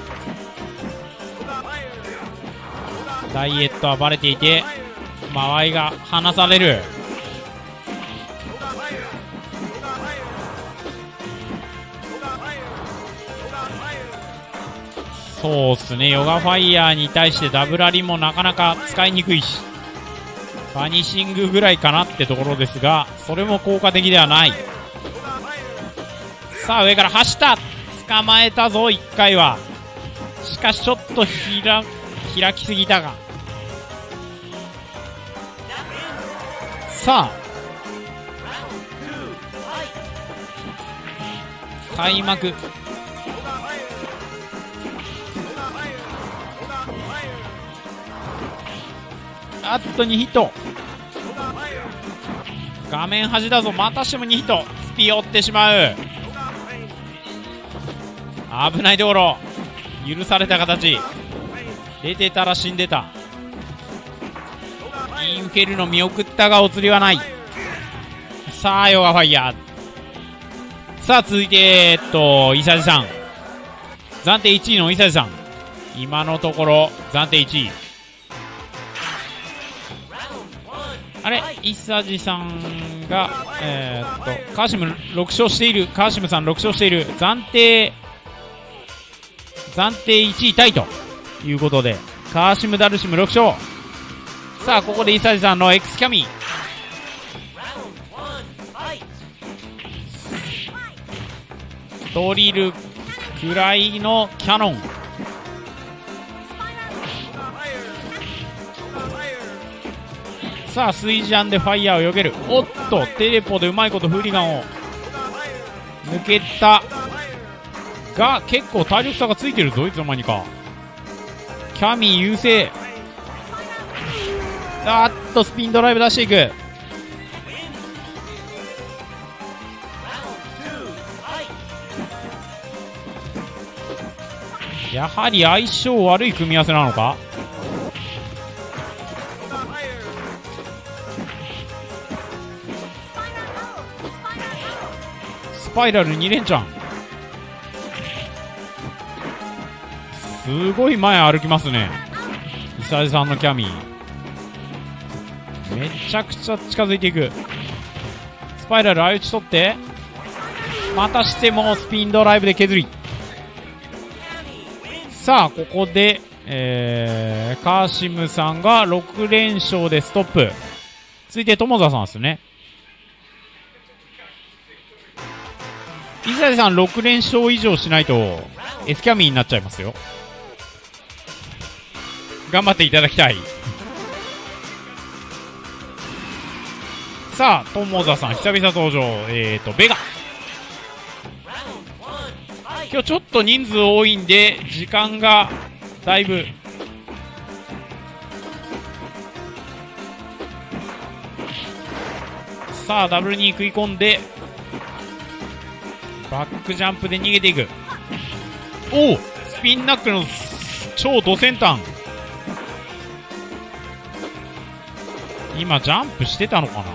ダイエットはバレていて間合いが離される。そうっすね。ヨガファイヤーに対してダブラリもなかなか使いにくいし、バニシングぐらいかなってところですが、それも効果的ではない。さあ上から走った。捕まえたぞ1回は。しかしちょっと開きすぎたがさあ開幕。あっと2ヒット。画面端だぞ。またしても2ヒット。スピ寄ってしまう。危ないところ。許された形。出てたら死んでた。インフェルノ見送ったがお釣りはない。さあヨガファイヤー。さあ続いて伊佐治さん、暫定1位の伊佐治さん、今のところ暫定1位。あれ伊佐治さんがカーシム6勝している。カーシムさん6勝している。暫定1位タイということで、カーシムダルシム6勝。さあここで伊佐治さんの X キャミドリルくらいのキャノン。さあスイジャンでファイヤーを避ける。おっとテレポでうまいことフーリガンを抜けたが、結構体力差がついてるぞいつの間にか。キャミー優勢。あっとスピンドライブ出していく。やはり相性悪い組み合わせなのか。スパイラル2連チャン。すごい前歩きますね伊佐治さんのキャミー。めちゃくちゃ近づいていく。スパイラル相打ち取って、またしてもスピンドライブで削り。さあここで、カーシムさんが6連勝でストップ。続いて友澤さんですね。伊佐治さん6連勝以上しないと S キャミーになっちゃいますよ。頑張っていただきたい。さあ友澤さん久々登場。ベガ。今日ちょっと人数多いんで時間がだいぶ。さあダブルに食い込んでバックジャンプで逃げていく。おおスピンナックルの超ド先端。今ジャンプしてたのかな。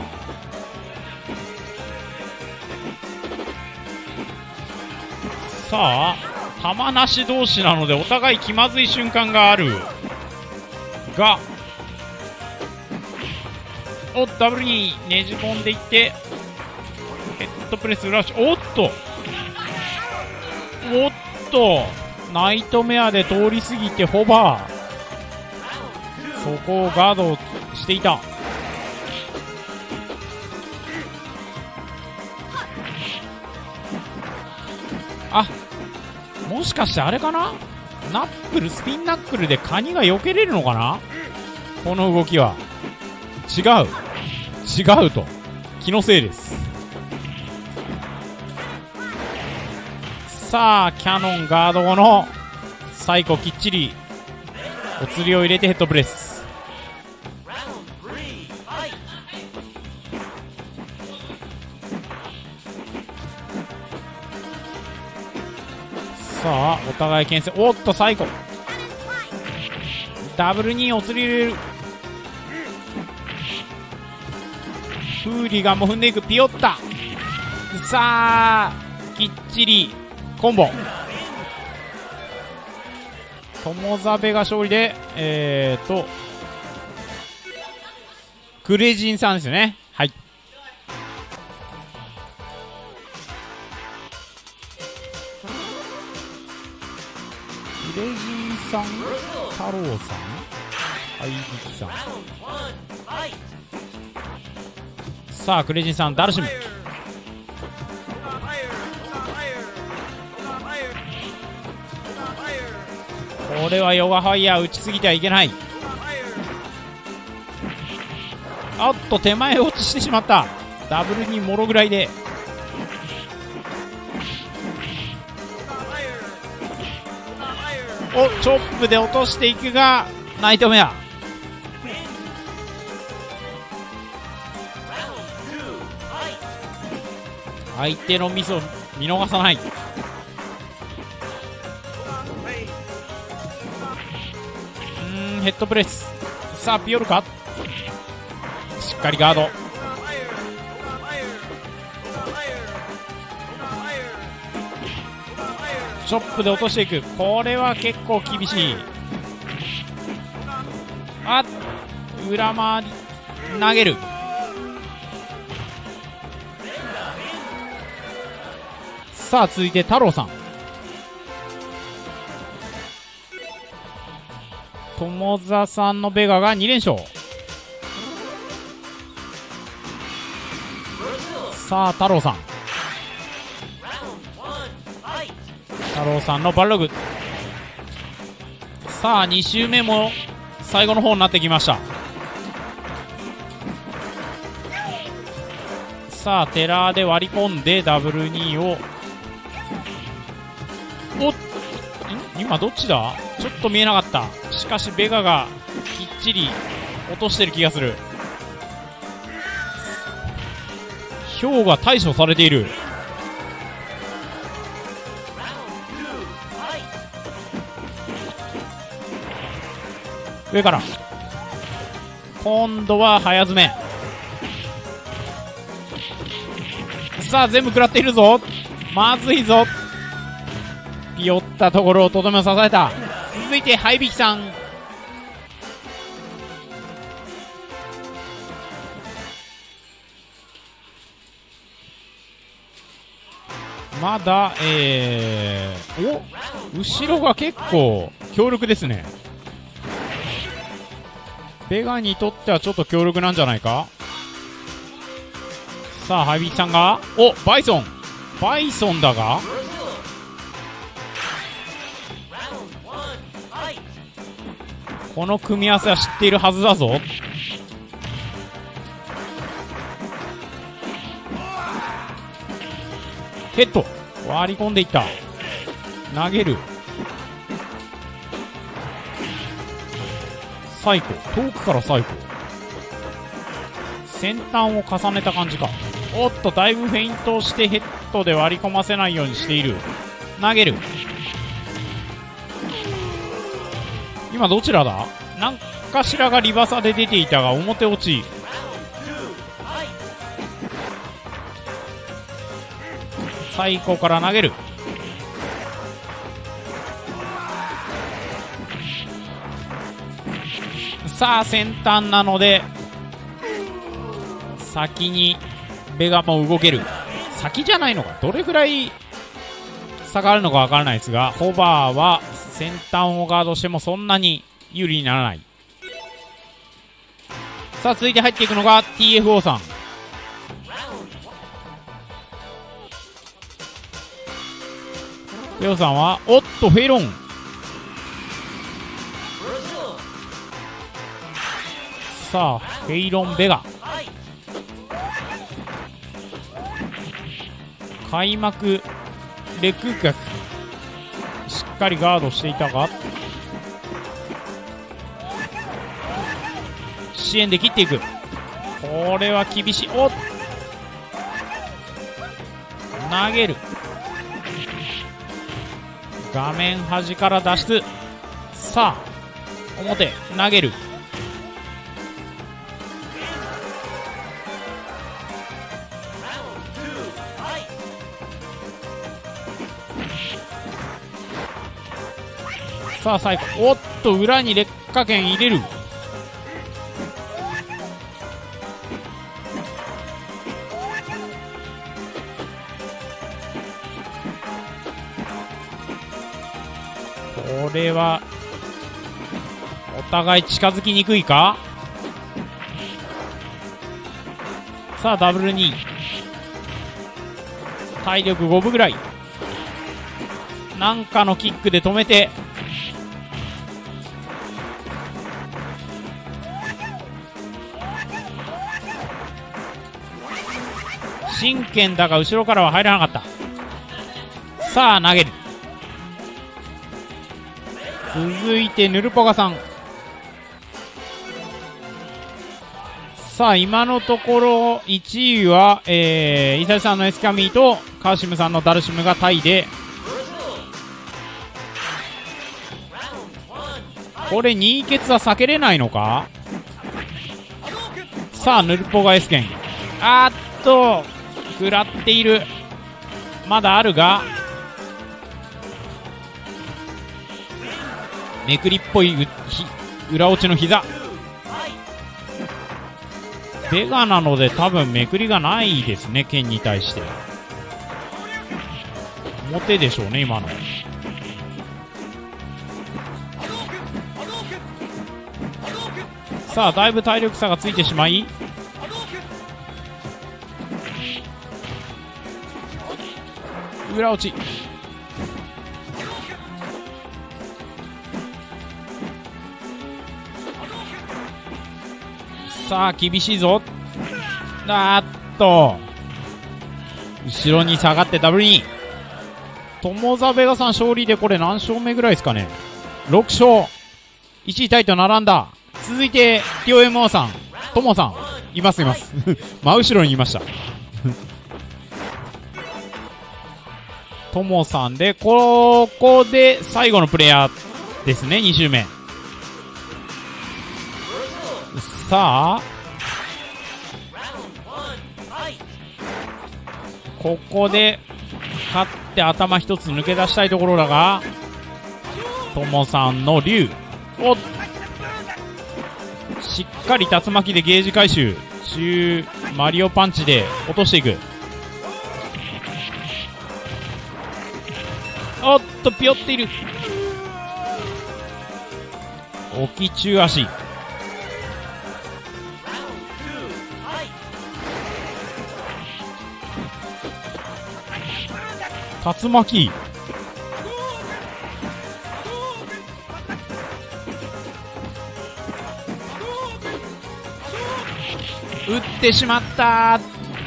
さあ球なし同士なのでお互い気まずい瞬間があるが、おダブルにねじ込んでいってヘッドプレス裏打ち。おっとナイトメアで通り過ぎてホバー。そこをガードしていた。あ、もしかしてあれかな。ナックルスピンナックルでカニが避けれるのかな。この動きは違うと気のせいです。さあキャノンガード後のサイコきっちりお釣りを入れてヘッドプレス。さあお互い牽制。おっとサイコダブルにお釣り入れる。フーリガンも踏んでいく。ピヨッタ。さあきっちりコンボ。友ザベが勝利でクレジンさんですよね。はい。クレジンさん、太郎さん、愛力さん。さあクレジンさんダルシム。これはヨガファイヤー打ちすぎてはいけない。 あっと手前落ちしてしまった。ダブルにもろぐらいでおチョップで落としていくがナイトメア。相手のミスを見逃さない。ヘッドプレス。さあピヨルか、しっかりガード。チョップで落としていく。これは結構厳しい。あっ裏回り投げる。さあ続いて太郎さん。友座さんのベガが2連勝。さあ太郎さん、太郎さんのバルログ。さあ2周目も最後の方になってきました。さあテラーで割り込んでダブル2を今どっちだ、ちょっと見えなかった。しかしベガがきっちり落としてる気がする。ヒョウが対処されている。上から今度は早詰め。さあ全部食らっているぞ、まずいぞ。ピヨったところをとどめを支えた。続いてハイビキさん。まだ後ろが結構強力ですね。ベガにとってはちょっと強力なんじゃないか。さあハイビキさんがバイソンだがこの組み合わせは知っているはずだぞ。ヘッド割り込んでいった。投げる。サイコ遠くからサイコ先端を重ねた感じか。おっとだいぶフェイントをしてヘッドで割り込ませないようにしている。投げる。今どちらだ、なんかしらがリバサで出ていたが表落ち。サイコから投げる。さあ先端なので先にベガも動ける。先じゃないのか、どれぐらい差があるのかわからないですが、ホバーは先端をガードしてもそんなに有利にならない。さあ続いて入っていくのが TFO さん。テオさんはフェイロン。さあフェイロンベガ開幕レクークしっかりガードしていたが支援で切っていく。これは厳しい。投げる。画面端から脱出。さあ表投げる。さあ最後裏に劣化剣入れる。これはお互い近づきにくいか。さあダブル2体力5分ぐらい。なんかのキックで止めて真剣だが後ろからは入らなかった。さあ投げる。続いてヌルポガさん。さあ今のところ1位は、イサシさんのエスキャミーとカーシムさんのダルシムがタイで、これ2位決は避けれないのか。さあヌルポガエスケン、食らっている。まだあるがめくりっぽい裏落ちの膝。ベガなので多分めくりがないですね。剣に対して表でしょうね今の。さあだいぶ体力差がついてしまい、裏落ち。さあ厳しいぞ。後ろに下がってダブル2。友澤ベガさん勝利で、これ何勝目ぐらいですかね。6勝。1位タイと並んだ。続いて TOMO さん、ともさんいます真後ろにいましたともさんで、ここで最後のプレイヤーですね。2周目。さあここで勝って頭一つ抜け出したいところだが、ともさんの竜をしっかり竜巻でゲージ回収、マリオパンチで落としていく。おっとピヨっている。置き中足。竜巻。打ってしまった。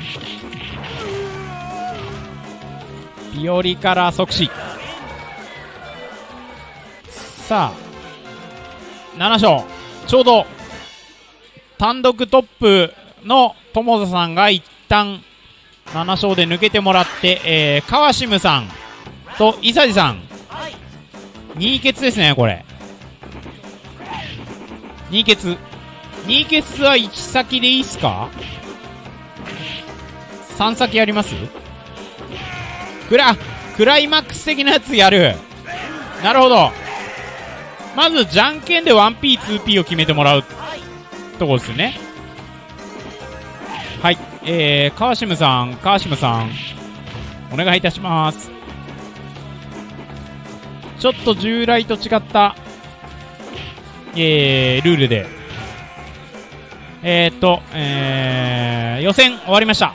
ピオリから即死。さあ7勝。ちょうど単独トップの友田さんが一旦7勝で抜けてもらって、川シムさんと伊佐治さん2位決ですね。これ2位決は1先でいいっすか。3先あります。クライマックス的なやつやる。なるほど。まずじゃんけんで 1P2P を決めてもらうところですよね。はい、川シムさんお願いいたします。ちょっと従来と違った、ルールで予選終わりました。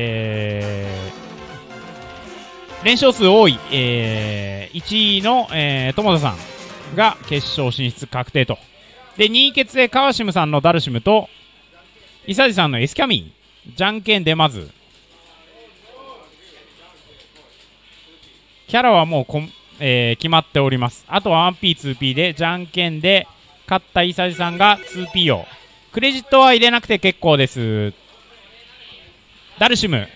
連勝数多い、1位の、友田さんが決勝進出確定と。で2位決で川シムさんのダルシムと伊佐治さんのエスキャミー。じゃんけんでまずキャラはもう決まっております。あとは 1P2P でじゃんけんで勝った伊佐治さんが 2P を。クレジットは入れなくて結構です。ダルシム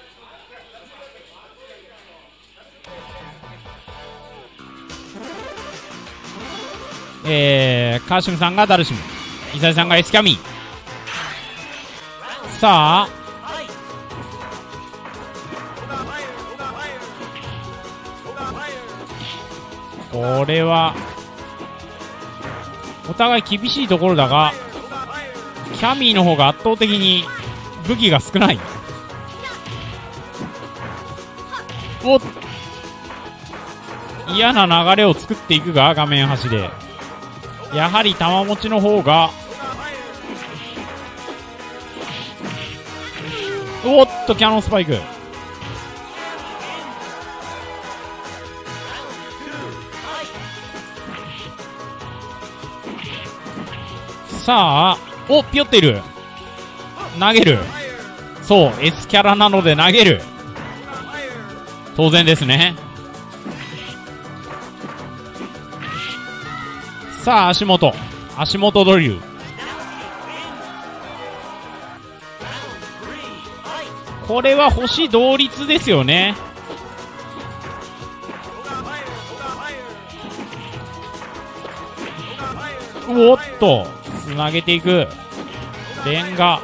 カーシムさんがダルシム、伊佐治さんがエスキャミー。さあこれはお互い厳しいところだが、キャミーの方が圧倒的に武器が少ない。おっ、嫌な流れを作っていくが、画面端でやはり玉持ちの方が。おっとキャノンスパイク。さあ、お、ピヨっている。投げる。 そう、S キャラなので投げる。当然ですね。さあ、足元ドリル。これは星同率ですよね。おっと、つなげていく。レンガ。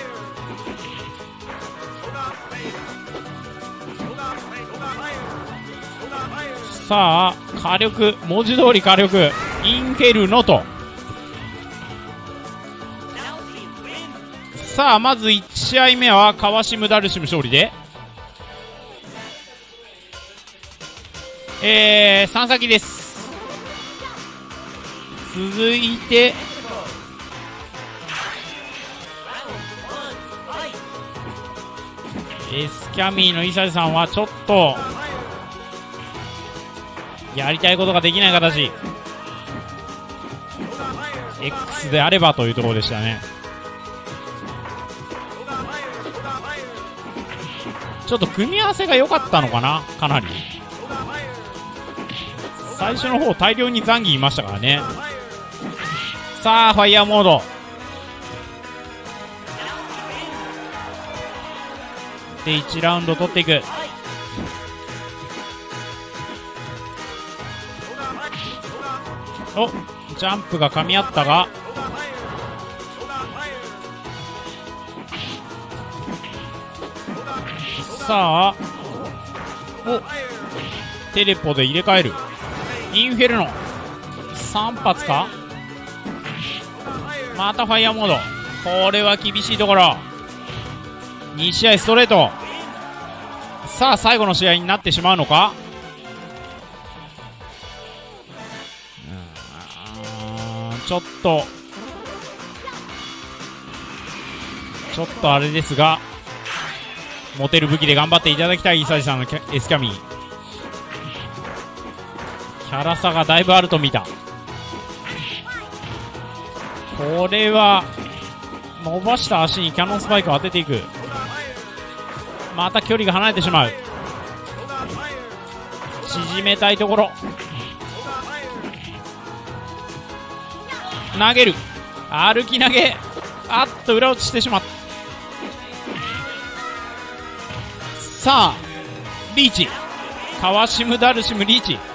さあ、火力、文字通り火力。インフェルノと。さあ、まず1試合目はカワシムダルシム勝利で、3先です。続いてS キャミーのイサジさんはちょっとやりたいことができない形。 X であればというところでしたね。ちょっと組み合わせが良かったのかな。かなり最初の方大量にザンギいましたからね。さあ、ファイヤーモードで1ラウンド取っていく。お、ジャンプが噛み合ったが、さあ、お、テレポで入れ替える。インフェルノ3発か。またファイヤーモード。これは厳しいところ。2試合ストレート。さあ、最後の試合になってしまうのか。ちょっとあれですが、持てる武器で頑張っていただきたいイサジさんのエスキャミー。キャラ差がだいぶあると見た。これは伸ばした足にキャノンスパイクを当てていく。また距離が離れてしまう。縮めたいところ。投げる。歩き投げ。あっと裏打ちしてしまった。さあ、リーチ。カワシムダルシムリーチ。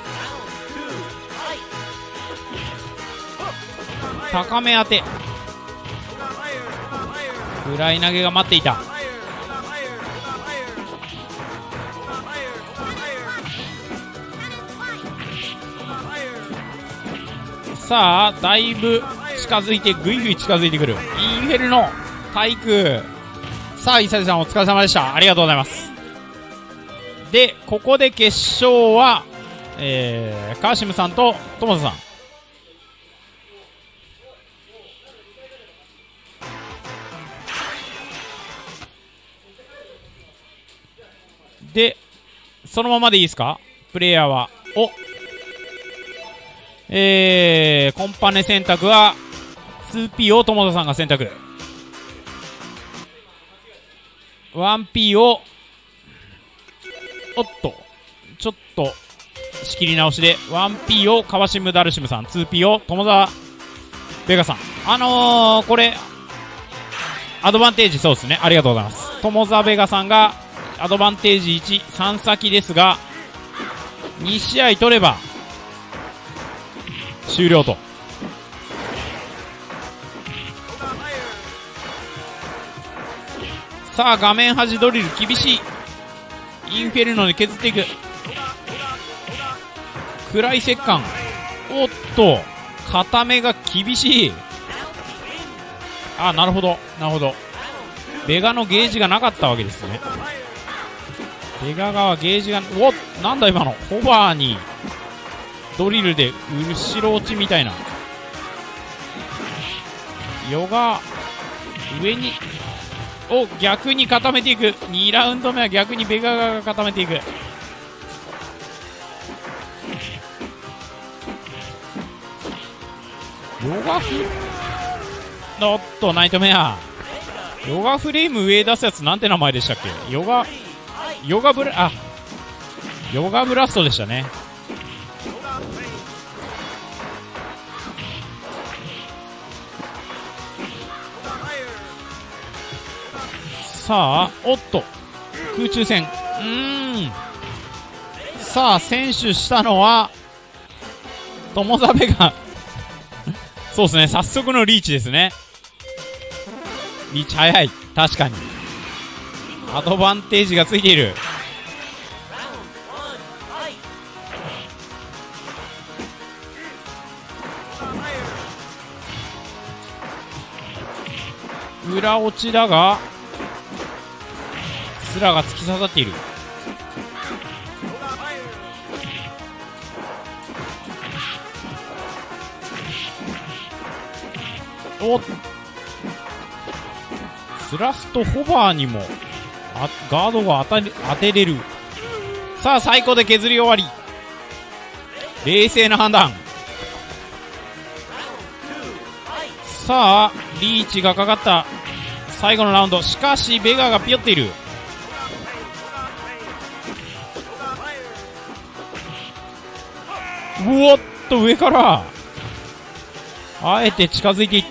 高め当て。フライ投げが待っていた。さあ、だいぶ近づいて、ぐいぐい近づいてくる。インフェルノ対空。さあ、イサジさんお疲れ様でした。ありがとうございます。で、ここで決勝は、カーシムさんとトモザさん。で、そのままでいいですか、プレイヤーは。お、コンパネ選択は 2P を友田さんが選択。 1P をおっとちょっと仕切り直しで 1P をカワシムダルシムさん、 2P を友田ベガさん。これアドバンテージ、そうですね、ありがとうございます。友田ベガさんがアドバンテージ1、3先ですが2試合取れば終了と。さあ、画面端ドリル厳しい。インフェルノで削っていく。暗い石棺。おっと、固めが厳しい。あ、なるほどなるほど。ベガのゲージがなかったわけですね。ベガ側ゲージが、おっ、なんだ今のホバーにドリルで後ろ落ちみたいな。ヨガ上に、お、逆に固めていく。2ラウンド目は逆にベガ側が固めていく。ヨガフ、おっとナイトメア。 ヨガフレーム上出すやつなんて名前でしたっけ？ヨガブラストでしたね。さあ、おっと空中戦、さあ選手したのは友澤がそうですね、早速のリーチですね。リーチ早い。確かにアドバンテージがついている。裏落ちだがスラが突き刺さっている。おっ、スラストホバーにもガードが当てれる。さあ最高で削り終わり。冷静な判断。さあリーチがかかった最後のラウンド。しかしベガがピヨっている。うおっと上からあえて近づいていった。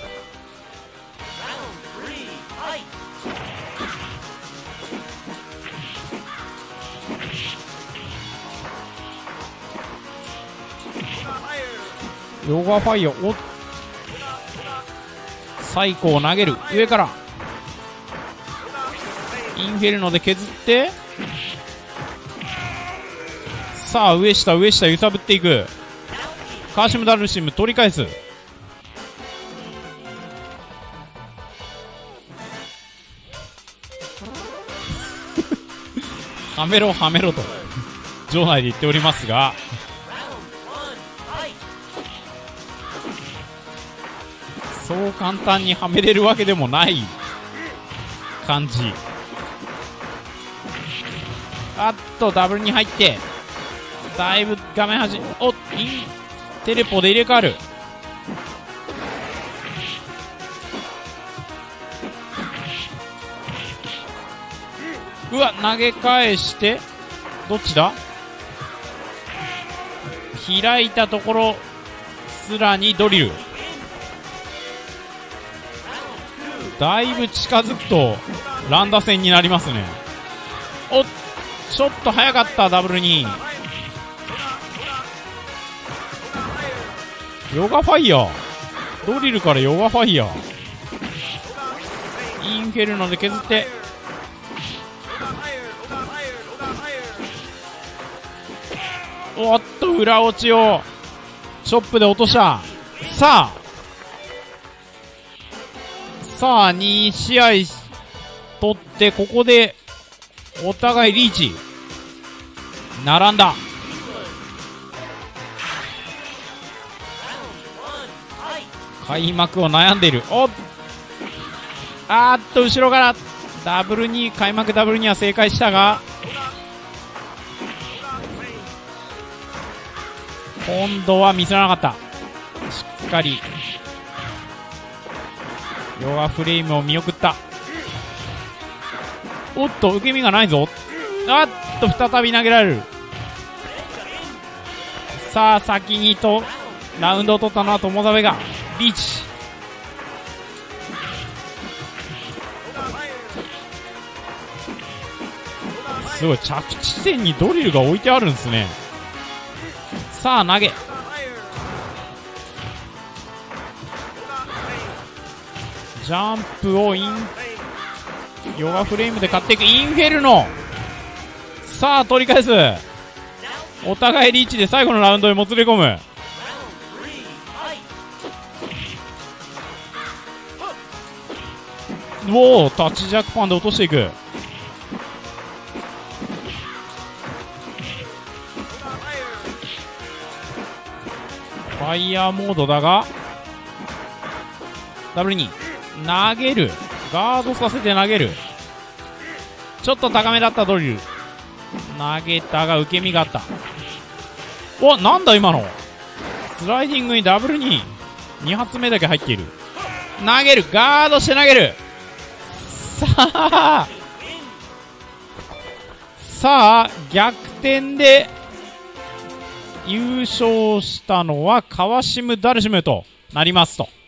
ヨガファイヤー、おっ、サイコを投げる。上からインフェルノで削って、さあ上下揺さぶっていく。カーシムダルシム取り返す。はめろはめろと場内で言っておりますが、そう簡単にはめれるわけでもない感じ。あっとダブルに入ってだいぶ画面端、おっ、テレポで入れ替わる。うわ、投げ返してどっちだ。開いたところすらにドリル。だいぶ近づくと乱打戦になりますね。おっ、ちょっと早かった。ダブルにヨガファイヤー、ドリルからヨガファイヤー、インフェルノで削って、おっと裏落ちをチョップで落とした。さあ2試合取ってここでお互いリーチ並んだ。開幕を悩んでいる。おっ、後ろからダブルに、開幕ダブルには正解したが、今度はミスらなかった。しっかりヨガフレームを見送った。おっと受け身がないぞ。あっと再び投げられる。さあ先にラウンドを取ったのは友澤がリーチ。すごい、着地点にドリルが置いてあるんですね。さあ投げ、ジャンプをヨガフレームで買っていく。インフェルノ、さあ取り返す。お互いリーチで最後のラウンドにもつれ込む。おお、タッチジャックパンで落としていく。ファイヤーモードだがダブルに投げる。ガードさせて投げる。ちょっと高めだったドリル。投げたが受け身があった。お、なんだ今の。スライディングにダブルに2発目だけ入っている。投げる。ガードして投げる。 さあ逆転で優勝したのは川シムダルシムとなりますと。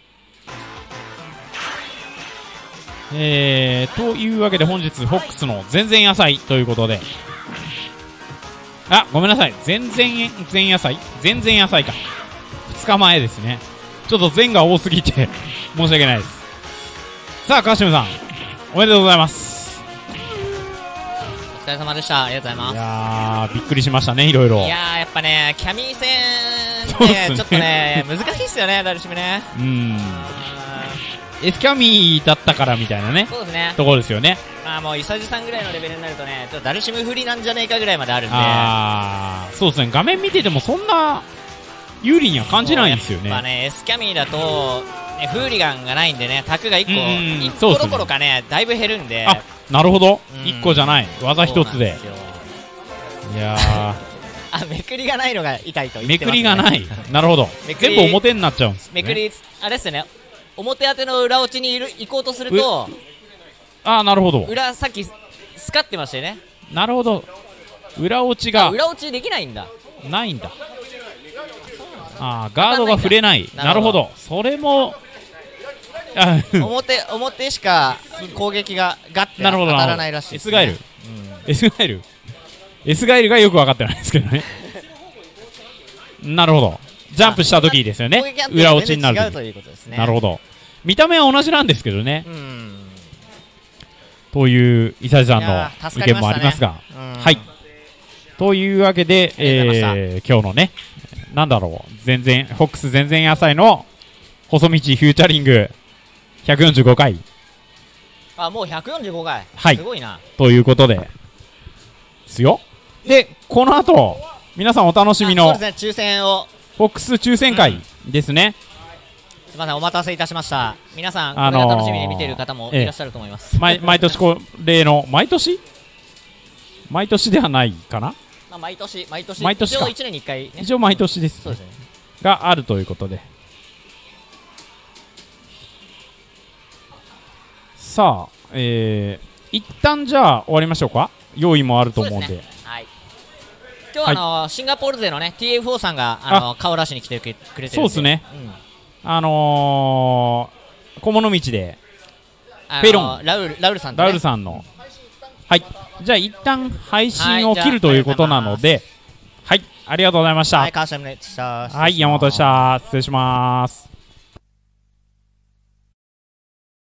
というわけで本日フォックスの全然野菜ということで、あ、ごめんなさい、全然野菜か、2日前ですね。ちょっと全が多すぎて申し訳ないです。さあ川島さんおめでとうございます。 お疲れ様でした。ありがとうございます。 いやーびっくりしましたね、いろいろ。 いやーやっぱねキャミー戦そうっすねねちょっとね難しいっすよね、ダルシムね。 エスキャミーだったからみたいなねそうですね。 ところですよね。 まあもうイサジさんぐらいのレベルになるとねちょっとダルシム不利なんじゃねえかぐらいまであるんで、 そうですね、画面見ててもそんな有利には感じないんですよね。 やっぱねエスキャミーだと、ね、フーリガンがないんでねタクが1 そうっすね個どころかねだいぶ減るんで。 あ、なるほど、 うん 1個じゃない技1つで。いやあ、めくりがないのが痛いと言めってます、ね、 くりがないなるほどめくり全部表になっちゃうんですね。 めくりあれっすよね、表当ての裏落ちに行こうとするとなるほど、 裏さっきスカってましたよね。 なるほど、裏落ちが裏落ちできないんだ。 ないんだ。ガードが触れない。なるほど、それも表しか攻撃がガッてなるほど当たらないらしいです、ね。 エスガエルがよく分かってないですけどねなるほど、ジャンプした時ですよね、裏落ちになる違うということですね。 なるほど、見た目は同じなんですけどね、という伊佐治さんの意見もありますが、はい、というわけで、今日のね、なんだろう、フォックス全然野菜の細道フューチャリング145回、 もう145回、 はい、 すごいなということですよ。でこの後皆さんお楽しみのそうですね、抽選をフォックス抽選会ですね。 すみません、お待たせいたしました。皆さん、これが楽しみに見ている方もいらっしゃると思います。 毎年恒例の毎年ではないかな、 毎年か一応1年に1回、ね、 一応毎年です、ね、 そうですね、 があるということで、さあ、一旦じゃあ終わりましょうか。用意もあると思うんで。 はい、今日はシンガポール勢のね TF4 さんが顔出しに来てくれてるんで。 そうですね、小物道でフェロンラウルさん、 ラウルさんの、はい、じゃあ一旦配信を切るということなので、はい、ありがとうございました。 はい、川島でした。 はい、山本でした。失礼します。